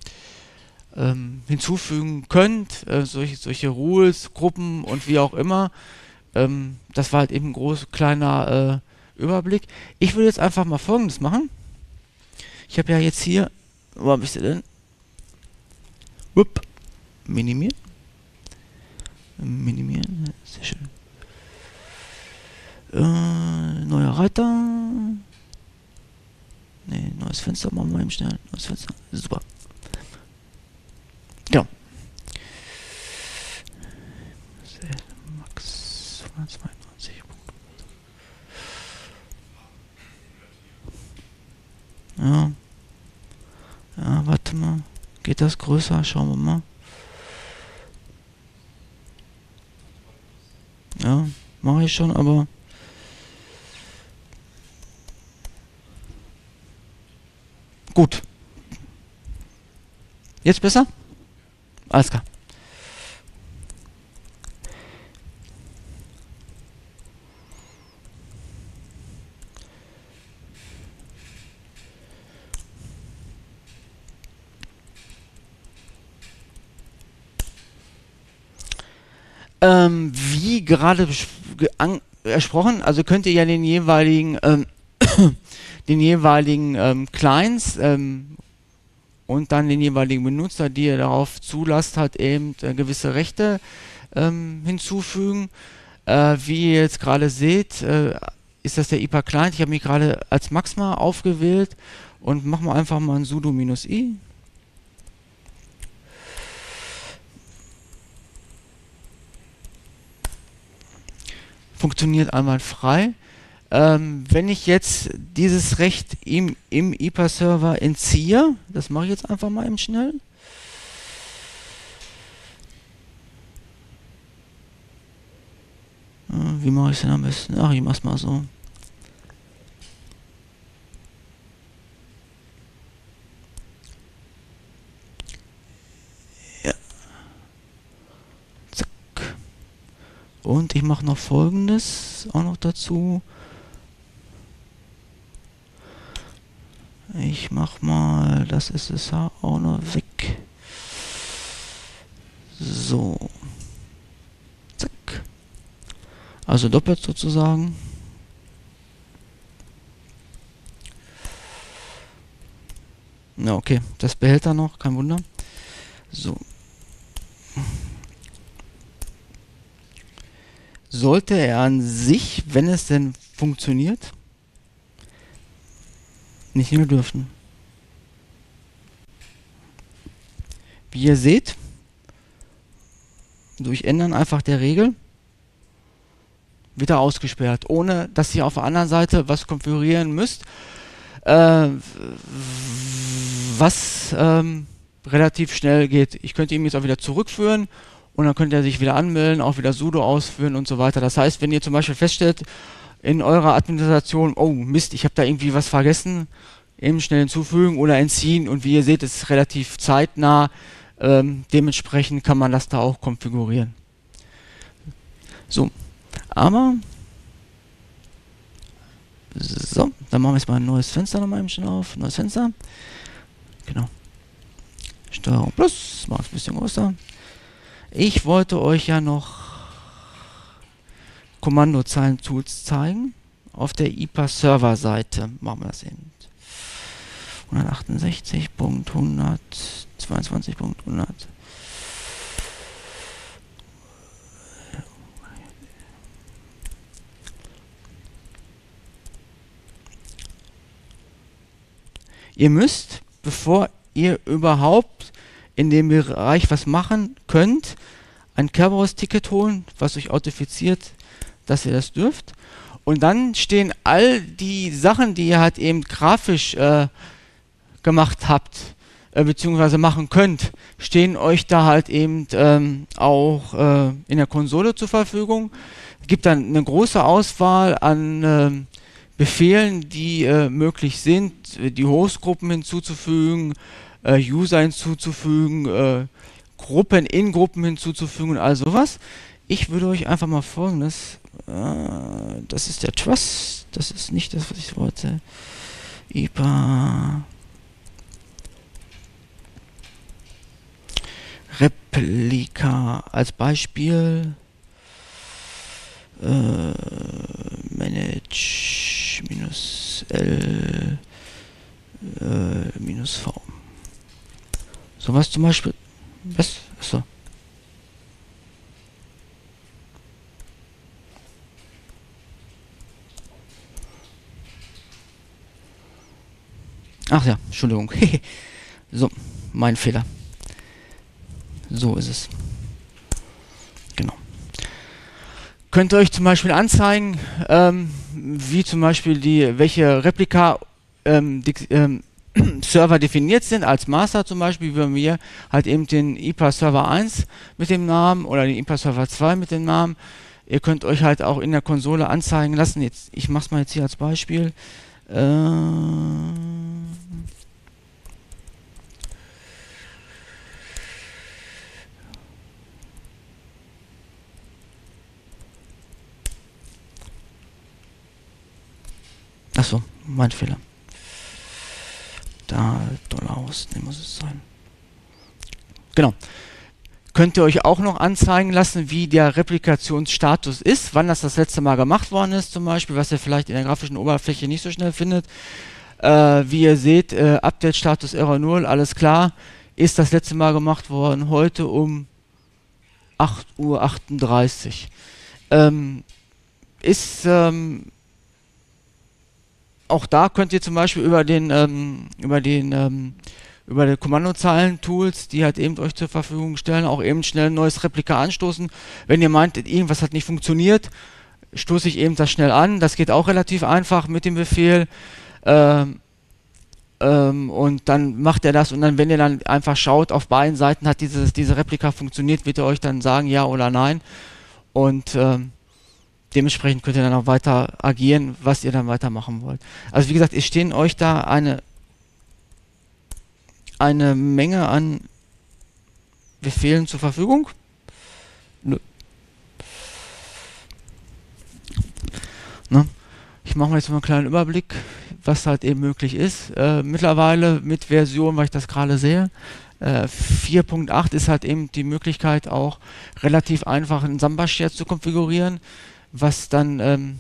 hinzufügen könnt, solche Rules, Gruppen und wie auch immer. Das war halt eben ein kleiner Überblick. Ich würde jetzt einfach mal Folgendes machen. Ich habe ja jetzt hier, wo habe ich sie denn? Wupp, minimieren. Minimieren, sehr schön. Neuer Reiter. Ne, neues Fenster machen wir eben schnell. Neues Fenster, super. Genau. Max 292. Ja. Ja, warte mal. Geht das größer? Schauen wir mal. Ja, mache ich schon, aber gut. Jetzt besser? Alles klar. Wie gerade besprochen, also könnt ihr ja den jeweiligen Clients und dann den jeweiligen Benutzer, die ihr darauf zulasst, hat eben gewisse Rechte hinzufügen. Wie ihr jetzt gerade seht, ist das der IPA Client. Ich habe mich gerade als Max mal aufgewählt und machen wir einfach mal ein sudo-i. Funktioniert einwandfrei. Wenn ich jetzt dieses Recht im IPA-Server entziehe, das mache ich jetzt einfach mal eben schnell. Wie mache ich es denn am besten? Ach, ich mache es mal so. Ja. Zack. Und ich mache noch Folgendes auch noch dazu. Ich mache mal das SSH auch noch weg. So. Zack. Also doppelt sozusagen. Ja, okay. Das behält er noch, kein Wunder. So. Sollte er an sich, wenn es denn funktioniert, nicht mehr dürfen. Wie ihr seht, durch Ändern einfach der Regel wieder ausgesperrt, ohne dass ihr auf der anderen Seite was konfigurieren müsst, was relativ schnell geht. Ich könnte ihm jetzt auch wieder zurückführen und dann könnt ihr sich wieder anmelden, auch wieder sudo ausführen und so weiter. Das heißt, wenn ihr zum Beispiel feststellt, in eurer Administration, oh Mist, ich habe da irgendwie was vergessen, eben schnell hinzufügen oder entziehen und wie ihr seht, ist es relativ zeitnah, dementsprechend kann man das da auch konfigurieren. So, aber so, dann machen wir jetzt mal ein neues Fenster nochmal eben schnell auf, neues Fenster, genau, Steuerung plus, machen es ein bisschen größer. Ich wollte euch ja noch Kommandozeilen-Tools zeigen. Auf der IPA-Server-Seite machen wir das eben. 168.122.100. Ihr müsst, bevor ihr überhaupt in dem Bereich was machen könnt, ein Kerberos-Ticket holen, was euch authentifiziert, dass ihr das dürft. Und dann stehen all die Sachen, die ihr halt eben grafisch gemacht habt, beziehungsweise machen könnt, stehen euch da halt eben auch in der Konsole zur Verfügung. Es gibt dann eine große Auswahl an Befehlen, die möglich sind, die Hostgruppen hinzuzufügen, User hinzuzufügen, Gruppen in Gruppen hinzuzufügen und all sowas. Ich würde euch einfach mal folgendes, das ist der Trust, das ist nicht das, was ich wollte, IPA Replika als Beispiel, manage-l -v. Sowas zum Beispiel. Was? Achso. Ach ja, Entschuldigung. So, mein Fehler. So ist es. Genau. Könnt ihr euch zum Beispiel anzeigen, wie zum Beispiel welche Replika Server definiert sind, als Master zum Beispiel, wie bei mir halt eben den IPA Server 1 mit dem Namen oder den IPA Server 2 mit dem Namen. Ihr könnt euch halt auch in der Konsole anzeigen lassen. Jetzt, ich mache es mal jetzt hier als Beispiel. Achso, mein Fehler. Da $, ne, muss es sein. Genau. Könnt ihr euch auch noch anzeigen lassen, wie der Replikationsstatus ist, wann das letzte Mal gemacht worden ist zum Beispiel, was ihr vielleicht in der grafischen Oberfläche nicht so schnell findet. Wie ihr seht, Update-Status Error 0, alles klar, ist das letzte Mal gemacht worden, heute um 8:38 Uhr. Auch da könnt ihr zum Beispiel über die Kommandozeilen-Tools, die halt eben euch zur Verfügung stellen, auch eben schnell ein neues Replika anstoßen. Wenn ihr meint, irgendwas hat nicht funktioniert, stoße ich eben das schnell an. Das geht auch relativ einfach mit dem Befehl. Und dann macht er das, und dann, wenn ihr dann einfach schaut, auf beiden Seiten hat diese Replika funktioniert, wird er euch dann sagen, ja oder nein. Und dementsprechend könnt ihr dann auch weiter agieren, was ihr dann weitermachen wollt. Also wie gesagt, es stehen euch da eine Menge an Befehlen zur Verfügung. Nö. Ne? Ich mache mal jetzt mal einen kleinen Überblick, was halt eben möglich ist. Mittlerweile mit Version, weil ich das gerade sehe, 4.8 ist halt eben die Möglichkeit, auch relativ einfach einen Samba-Share zu konfigurieren, was dann,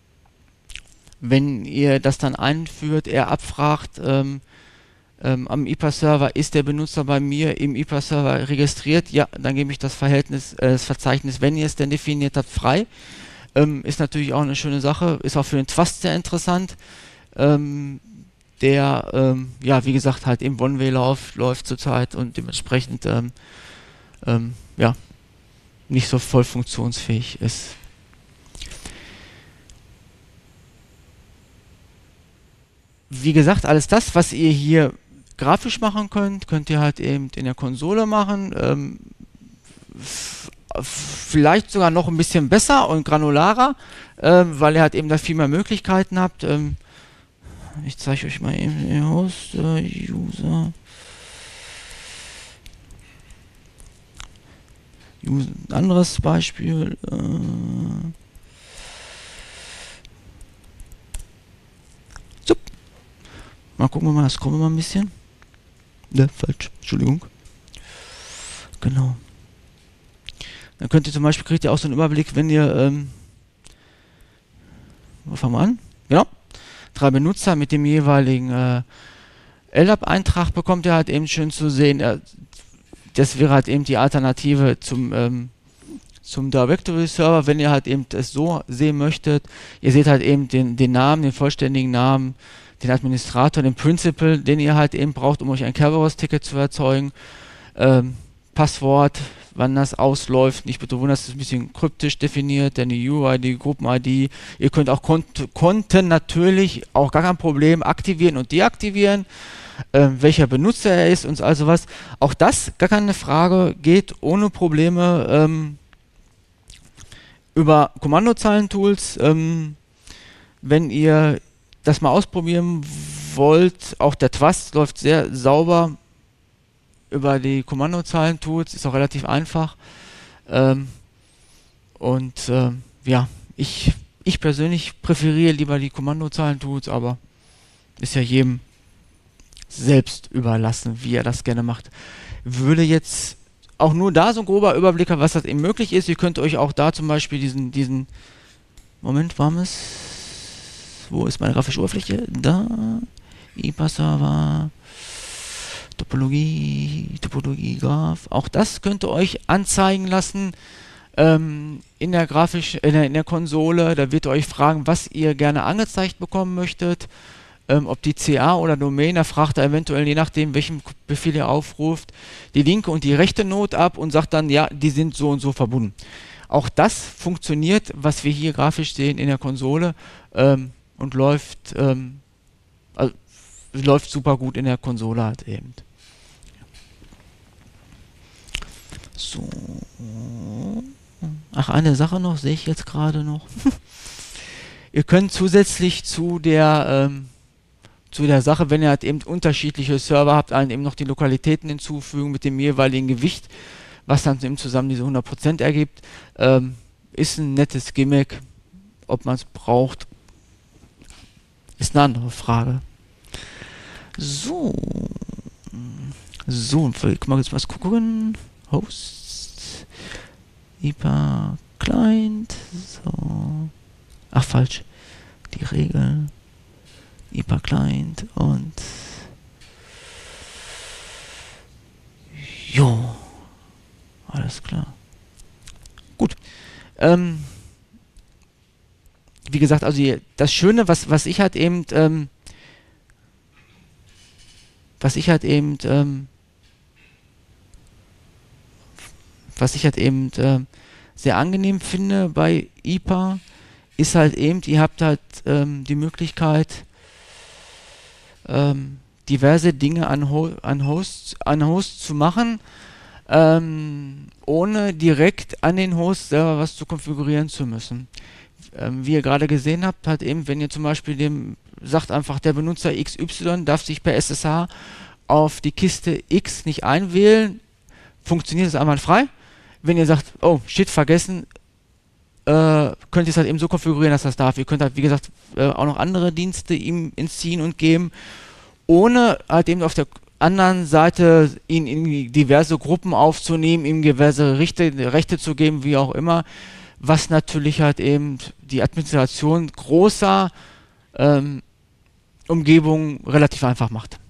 wenn ihr das dann einführt, er abfragt, am IPA-Server, ist der Benutzer bei mir im IPA-Server registriert? Ja, dann gebe ich das Verzeichnis, wenn ihr es denn definiert habt, frei. Ist natürlich auch eine schöne Sache, ist auch für den Trust sehr interessant, der, ja, wie gesagt, halt im One-Way läuft zurzeit und dementsprechend, ja, nicht so voll funktionsfähig ist. Wie gesagt, alles das, was ihr hier grafisch machen könnt, könnt ihr halt eben in der Konsole machen. Vielleicht sogar noch ein bisschen besser und granularer, weil ihr halt eben da viel mehr Möglichkeiten habt. Ich zeige euch mal eben den Host, User. Ein anderes Beispiel. So. Mal gucken wir mal, scrollen wir mal ein bisschen. Ne, falsch. Entschuldigung. Genau. Dann könnt ihr zum Beispiel, kriegt ihr auch so einen Überblick, wenn ihr, wo fangen wir an? Genau. 3 Benutzer mit dem jeweiligen LDAP-Eintrag bekommt ihr halt eben schön zu sehen. Das wäre halt eben die Alternative zum Directory-Server, wenn ihr halt eben es so sehen möchtet. Ihr seht halt eben den Namen, den vollständigen Namen, den Administrator, den Principal, den ihr halt eben braucht, um euch ein Kerberos-Ticket zu erzeugen. Passwort, wann das ausläuft. Nicht bitte wundern, das ist ein bisschen kryptisch definiert, denn die UID, Gruppen-ID, ihr könnt auch Konten natürlich, auch gar kein Problem, aktivieren und deaktivieren, welcher Benutzer er ist und all sowas. Auch das, gar keine Frage, geht ohne Probleme über Kommandozeilentools. Wenn ihr das mal ausprobieren wollt, auch der Twast läuft sehr sauber über die Kommandozeilentools, ist auch relativ einfach. Ja, ich persönlich präferiere lieber die Kommandozeilentools, aber ist ja jedem selbst überlassen, wie er das gerne macht. Würde jetzt auch nur da so ein grober Überblick haben, was das eben möglich ist. Ihr könnt euch auch da zum Beispiel diesen Moment, warmes. Wo ist meine grafische Oberfläche? Da. IPA-Server. Topologie, Graph. Auch das könnt ihr euch anzeigen lassen in der Konsole. Da wird ihr euch fragen, was ihr gerne angezeigt bekommen möchtet. Ob die CA oder Domain, da fragt er eventuell, je nachdem, welchen Befehl ihr aufruft, die linke und die rechte Node ab und sagt dann, ja, die sind so und so verbunden. Auch das funktioniert, was wir hier grafisch sehen in der Konsole und läuft super gut in der Konsole halt eben. So. Ach, eine Sache noch, sehe ich jetzt gerade noch. Ihr könnt zusätzlich zu der Sache, wenn ihr halt eben unterschiedliche Server habt, allen eben noch die Lokalitäten hinzufügen mit dem jeweiligen Gewicht, was dann eben zusammen diese 100% ergibt. Ist ein nettes Gimmick. Ob man es braucht, ist eine andere Frage. So, ich mag jetzt was gucken. Host, IPA, Client, so. Ach, falsch. Die Regel. IPA, Client und jo. Alles klar. Gut. Wie gesagt, also das Schöne, was ich halt eben sehr angenehm finde bei IPA, ist halt eben, ihr habt halt die Möglichkeit, diverse Dinge an Hosts zu machen, ohne direkt an den Host selber was zu konfigurieren zu müssen. Wie ihr gerade gesehen habt, halt eben, wenn ihr zum Beispiel dem sagt einfach, der Benutzer XY darf sich per SSH auf die Kiste X nicht einwählen, funktioniert es einwandfrei. Wenn ihr sagt, oh shit, vergessen, könnt ihr es halt eben so konfigurieren, dass das darf. Ihr könnt halt, wie gesagt, auch noch andere Dienste ihm entziehen und geben, ohne halt eben auf der anderen Seite ihn in diverse Gruppen aufzunehmen, ihm diverse Rechte zu geben, wie auch immer, was natürlich halt eben die Administration großer Umgebungen relativ einfach macht.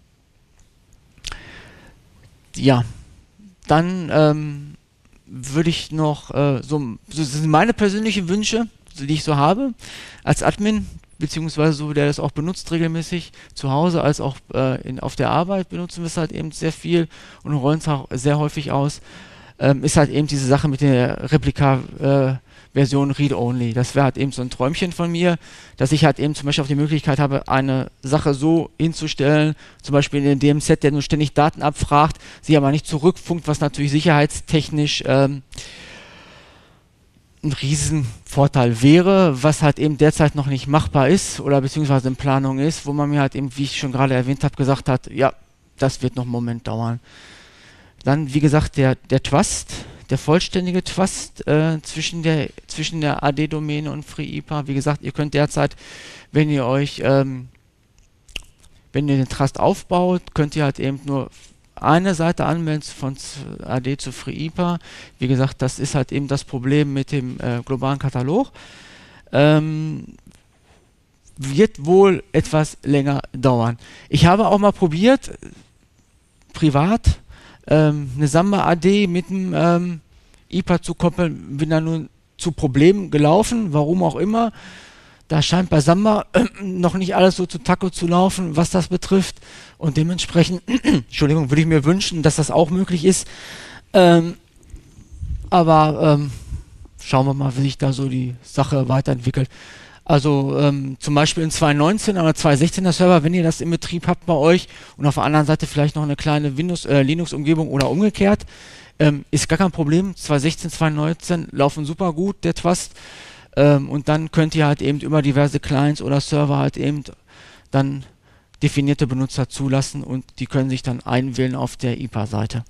Ja, dann würde ich noch, so sind meine persönlichen Wünsche, die ich so habe, als Admin, beziehungsweise so, der das auch benutzt regelmäßig, zu Hause als auch auf der Arbeit benutzen wir es halt eben sehr viel und rollen es auch sehr häufig aus, ist halt eben diese Sache mit der Replika-Version Read-Only. Das wäre halt eben so ein Träumchen von mir, dass ich halt eben zum Beispiel auch die Möglichkeit habe, eine Sache so hinzustellen, zum Beispiel in dem DMZ, der nur ständig Daten abfragt, sie aber nicht zurückfunkt, was natürlich sicherheitstechnisch ein Riesenvorteil wäre, was halt eben derzeit noch nicht machbar ist oder beziehungsweise in Planung ist, wo man mir halt eben, wie ich schon gerade erwähnt habe, gesagt hat, ja, das wird noch einen Moment dauern. Dann, wie gesagt, der Twast, der vollständige Twast zwischen der AD-Domäne und FreeIPA. Wie gesagt, ihr könnt derzeit, wenn ihr den Trust aufbaut, könnt ihr halt eben nur eine Seite anmelden von AD zu FreeIPA. Wie gesagt, das ist halt eben das Problem mit dem globalen Katalog. Wird wohl etwas länger dauern. Ich habe auch mal probiert, privat, eine Samba AD mit dem IPA zu koppeln, bin da nun zu Problemen gelaufen, warum auch immer. Da scheint bei Samba noch nicht alles so zu Taco zu laufen, was das betrifft. Und dementsprechend, Entschuldigung, würde ich mir wünschen, dass das auch möglich ist. aber schauen wir mal, wie sich da so die Sache weiterentwickelt. Also zum Beispiel in 2.19 oder 2.16er Server, wenn ihr das im Betrieb habt bei euch und auf der anderen Seite vielleicht noch eine kleine Linux-Umgebung oder umgekehrt, ist gar kein Problem. 2.16, 2.19 laufen super gut, der Twast. Und dann könnt ihr halt eben über diverse Clients oder Server halt eben dann definierte Benutzer zulassen und die können sich dann einwählen auf der IPA-Seite.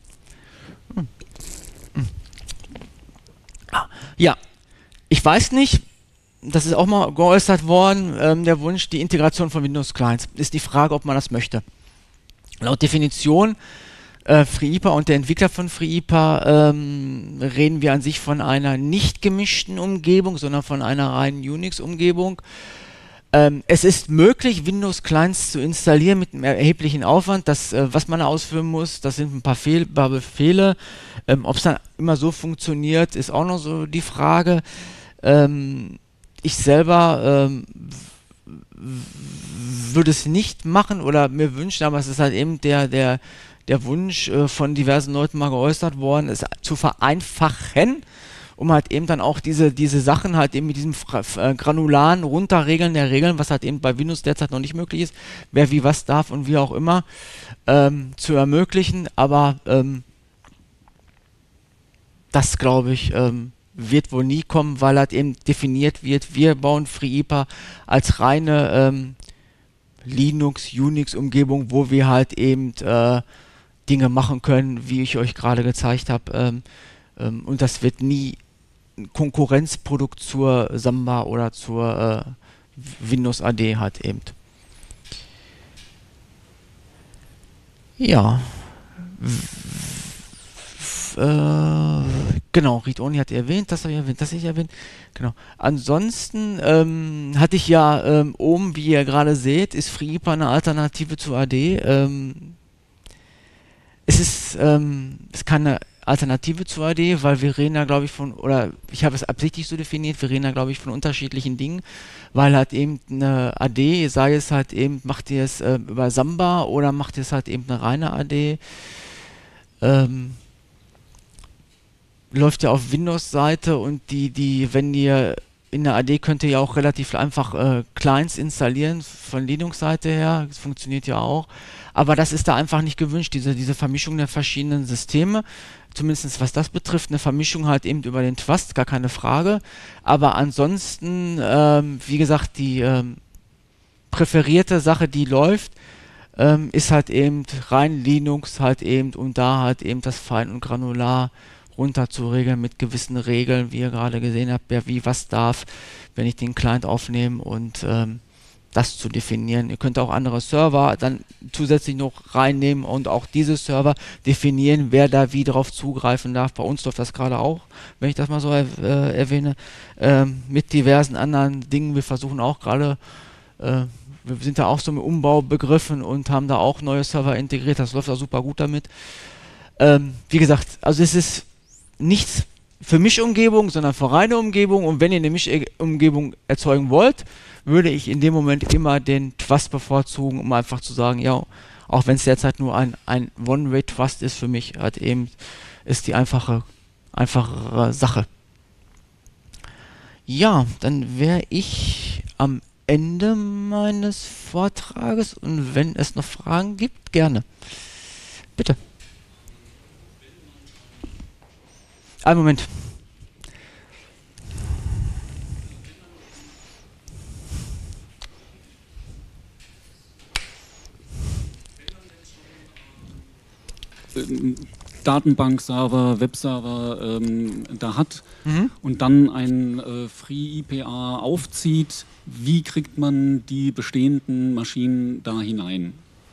Ja, ich weiß nicht, das ist auch mal geäußert worden, der Wunsch, die Integration von Windows-Clients. Ist die Frage, ob man das möchte. Laut Definition FreeIPA und der Entwickler von FreeIPA reden wir an sich von einer nicht gemischten Umgebung, sondern von einer reinen Unix-Umgebung. Es ist möglich, Windows-Clients zu installieren mit einem erheblichen Aufwand. Das, was man ausführen muss, das sind ein paar Befehle. Ob es dann immer so funktioniert, ist auch noch so die Frage. Ich selber würde es nicht machen oder mir wünschen, aber es ist halt eben der Wunsch von diversen Leuten mal geäußert worden, es zu vereinfachen, um halt eben dann auch diese Sachen halt eben mit diesem granularen Runterregeln der Regeln, was halt eben bei Windows derzeit noch nicht möglich ist, wer wie was darf und wie auch immer, zu ermöglichen, aber das glaube ich wird wohl nie kommen, weil halt eben definiert wird, wir bauen FreeIPA als reine Linux-Unix-Umgebung, wo wir halt eben Dinge machen können, wie ich euch gerade gezeigt habe. Und das wird nie ein Konkurrenzprodukt zur Samba oder zur Windows AD halt eben. Ja. Genau, Read-Only hat er erwähnt, das habe ich erwähnt, das habe ich erwähnt. Genau. Ansonsten hatte ich ja oben, wie ihr gerade seht, ist FreeIPA eine Alternative zu AD. Es ist keine Alternative zu AD, weil wir reden da, glaube ich, oder ich habe es absichtlich so definiert, wir reden da, glaube ich, von unterschiedlichen Dingen, weil halt eben eine AD, sei es halt eben, macht ihr es über Samba oder macht ihr es halt eben eine reine AD, läuft ja auf Windows-Seite und wenn ihr in der AD könnt ihr ja auch relativ einfach Clients installieren von Linux-Seite her, das funktioniert ja auch, aber das ist da einfach nicht gewünscht, diese Vermischung der verschiedenen Systeme, zumindest was das betrifft, eine Vermischung halt eben über den Twast, gar keine Frage, aber ansonsten, wie gesagt, die präferierte Sache, die läuft, ist halt eben rein Linux halt eben und da halt eben das Fein und Granular runter zu regeln mit gewissen Regeln, wie ihr gerade gesehen habt, wer wie was darf, wenn ich den Client aufnehme und das zu definieren. Ihr könnt auch andere Server dann zusätzlich noch reinnehmen und auch diese Server definieren, wer da wie drauf zugreifen darf. Bei uns läuft das gerade auch, wenn ich das mal so erwähne, mit diversen anderen Dingen. Wir versuchen auch gerade, wir sind da auch so mit Umbau begriffen und haben da auch neue Server integriert. Das läuft auch super gut damit. Wie gesagt, also es ist nichts für Mischumgebung, sondern für reine Umgebung und wenn ihr eine Mischumgebung erzeugen wollt, würde ich in dem Moment immer den Twast bevorzugen, um einfach zu sagen, ja, auch wenn es derzeit nur ein One-Way-Twast ist, für mich halt eben ist die einfachere Sache. Ja, dann wäre ich am Ende meines Vortrages und wenn es noch Fragen gibt, gerne. Bitte. Einen Moment. Datenbankserver, Webserver da hat und dann ein FreeIPA aufzieht, wie kriegt man die bestehenden Maschinen da hinein?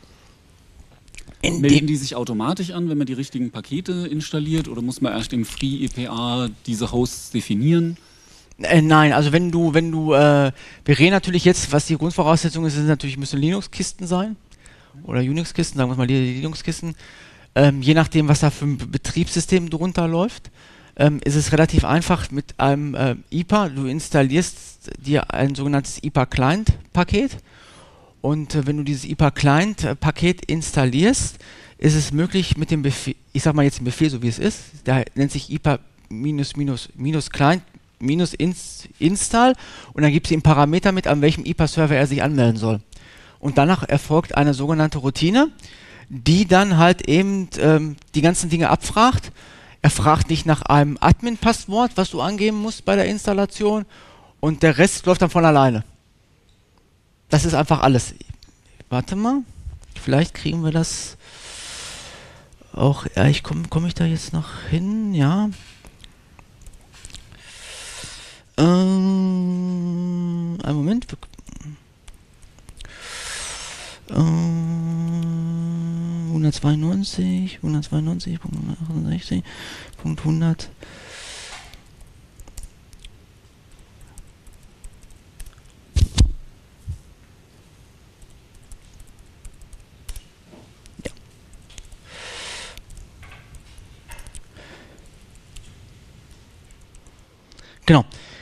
Melden die sich automatisch an, wenn man die richtigen Pakete installiert oder muss man erst im FreeIPA diese Hosts definieren? Nein, also wenn du, wir reden natürlich jetzt, was die Grundvoraussetzung ist, natürlich müssen Linux-Kisten sein oder Unix-Kisten, sagen wir mal die Linux-Kisten. Je nachdem, was da für ein Betriebssystem drunter läuft, ist es relativ einfach mit einem IPA. Du installierst dir ein sogenanntes IPA-Client-Paket und wenn du dieses IPA-Client-Paket installierst, ist es möglich mit dem Befehl, ich sag mal jetzt den Befehl, so wie es ist, der nennt sich IPA client install und dann gibt es ihm Parameter mit, an welchem IPA-Server er sich anmelden soll. Und danach erfolgt eine sogenannte Routine, die dann halt eben die ganzen Dinge abfragt. Er fragt nicht nach einem Admin-Passwort, was du angeben musst bei der Installation, und der Rest läuft dann von alleine. Das ist einfach alles. Warte mal, vielleicht kriegen wir das auch. Ja, komm ich da jetzt noch hin? Ja. Einen Moment. 192.168.100. Ja. Genau.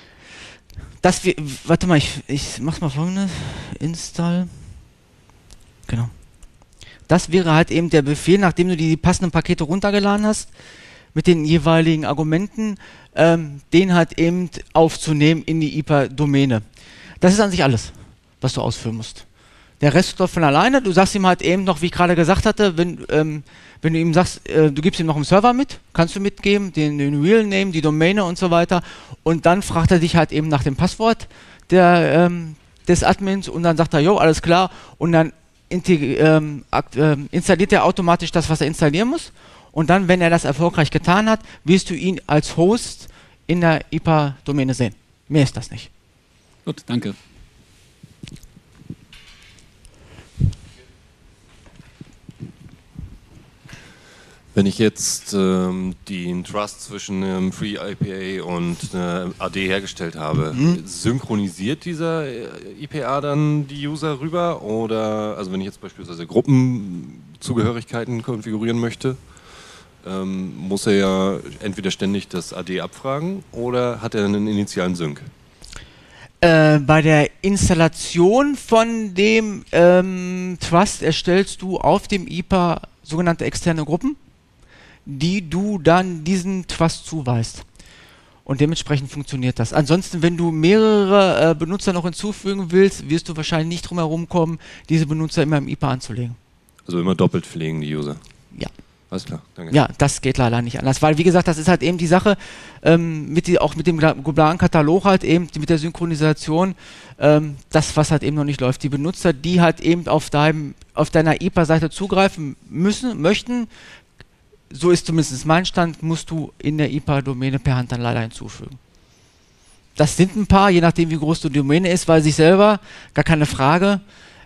Warte mal, ich mach's mal folgendes. Install. Genau. Das wäre halt eben der Befehl, nachdem du die passenden Pakete runtergeladen hast, mit den jeweiligen Argumenten, den halt eben aufzunehmen in die IPA-Domäne. Das ist an sich alles, was du ausführen musst. Der Rest läuft von alleine. Du sagst ihm halt eben noch, wie ich gerade gesagt hatte, wenn du ihm sagst, du gibst ihm noch einen Server mit, kannst du mitgeben, den Real Name, die Domäne und so weiter, und dann fragt er dich halt eben nach dem Passwort des Admins und dann sagt er, jo, alles klar, und dann installiert er automatisch das, was er installieren muss, und dann, wenn er das erfolgreich getan hat, wirst du ihn als Host in der IPA-Domäne sehen. Mehr ist das nicht. Gut, danke. Wenn ich jetzt den Trust zwischen FreeIPA und AD hergestellt habe, synchronisiert dieser IPA dann die User rüber? Oder, also wenn ich jetzt beispielsweise Gruppenzugehörigkeiten konfigurieren möchte, muss er ja entweder ständig das AD abfragen oder hat er einen initialen Sync? Bei der Installation von dem Trust erstellst du auf dem IPA sogenannte externe Gruppen, die du dann diesen Trust zuweist. Und dementsprechend funktioniert das. Ansonsten, wenn du mehrere Benutzer noch hinzufügen willst, wirst du wahrscheinlich nicht drum herum kommen, diese Benutzer immer im IPA anzulegen. Also immer doppelt pflegen die User? Ja. Alles klar, danke. Ja, das geht leider nicht anders, weil wie gesagt, das ist halt eben die Sache, auch mit dem globalen Katalog halt eben, mit der Synchronisation, das, was halt eben noch nicht läuft. Die Benutzer, die halt eben auf deiner IPA-Seite zugreifen möchten, so ist zumindest mein Stand, musst du in der IPA-Domäne per Hand dann leider hinzufügen. Das sind ein paar, je nachdem wie groß die Domäne ist, weiß ich selber, gar keine Frage,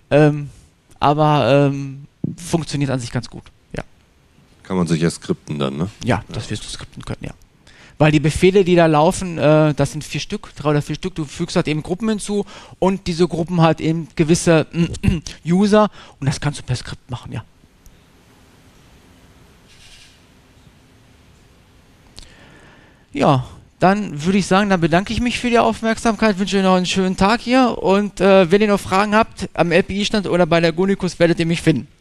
aber funktioniert an sich ganz gut. Ja. Kann man sich ja skripten dann, ne? Ja, das wirst du skripten können, ja. Weil die Befehle, die da laufen, das sind 4 Stück, 3 oder 4 Stück, du fügst halt eben Gruppen hinzu und diese Gruppen halt eben gewisse User, und das kannst du per Skript machen, ja. Ja, dann würde ich sagen, dann bedanke ich mich für die Aufmerksamkeit, wünsche euch noch einen schönen Tag hier, und wenn ihr noch Fragen habt am LPI-Stand oder bei der Gunicus, werdet ihr mich finden.